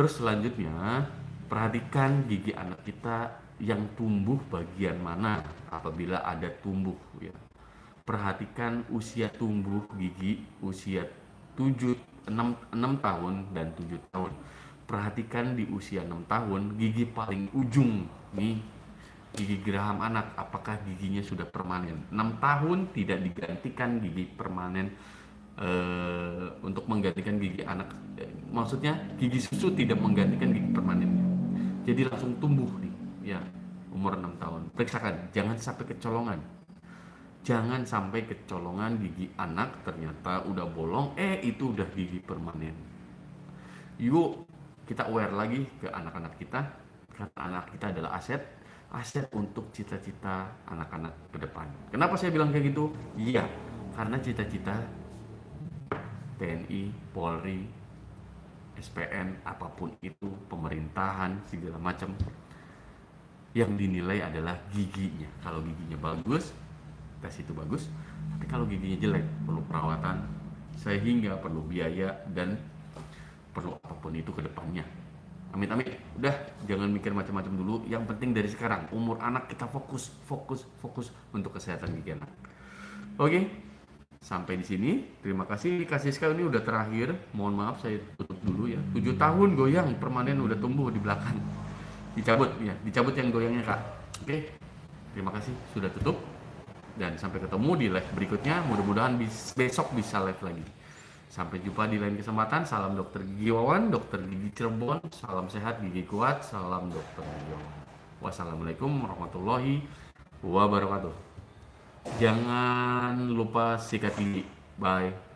Terus selanjutnya, perhatikan gigi anak kita yang tumbuh bagian mana apabila ada tumbuh ya. Perhatikan usia tumbuh gigi usia tujuh, enam, enam tahun dan tujuh tahun. Perhatikan di usia enam tahun, gigi paling ujung nih, gigi geraham anak, apakah giginya sudah permanen. enam tahun tidak digantikan gigi permanen eh, untuk menggantikan gigi anak. Maksudnya gigi susu tidak menggantikan gigi permanennya. Jadi langsung tumbuh nih, ya umur enam tahun. Periksakan, jangan sampai kecolongan. Jangan sampai kecolongan gigi anak ternyata udah bolong, eh itu udah gigi permanen. Yuk kita aware lagi ke anak-anak kita, karena anak kita adalah aset, aset untuk cita-cita anak-anak ke depan. Kenapa saya bilang kayak gitu? Iya, karena cita-cita T N I, Polri, S P N, apapun itu, pemerintahan, segala macam, yang dinilai adalah giginya. Kalau giginya bagus, tes itu bagus, tapi kalau giginya jelek, perlu perawatan, sehingga perlu biaya dan perlu apapun itu ke depannya. Amit amit, udah jangan mikir macam-macam dulu. Yang penting dari sekarang, umur anak kita fokus, fokus, fokus untuk kesehatan gigi anak. Oke, sampai di sini. Terima kasih. Kasih sekali ini udah terakhir. Mohon maaf saya tutup dulu ya. tujuh tahun goyang permanen udah tumbuh di belakang. Dicabut ya, dicabut yang goyangnya kak. Oke, terima kasih sudah tutup. Dan sampai ketemu di live berikutnya. Mudah-mudahan besok bisa live lagi. Sampai jumpa di lain kesempatan. Salam dokter Gigi Wawan, dokter gigi Cirebon. Salam sehat, gigi kuat. Salam dokter Gigi Wawan. Wassalamualaikum warahmatullahi wabarakatuh. Jangan lupa sikat gigi. Bye.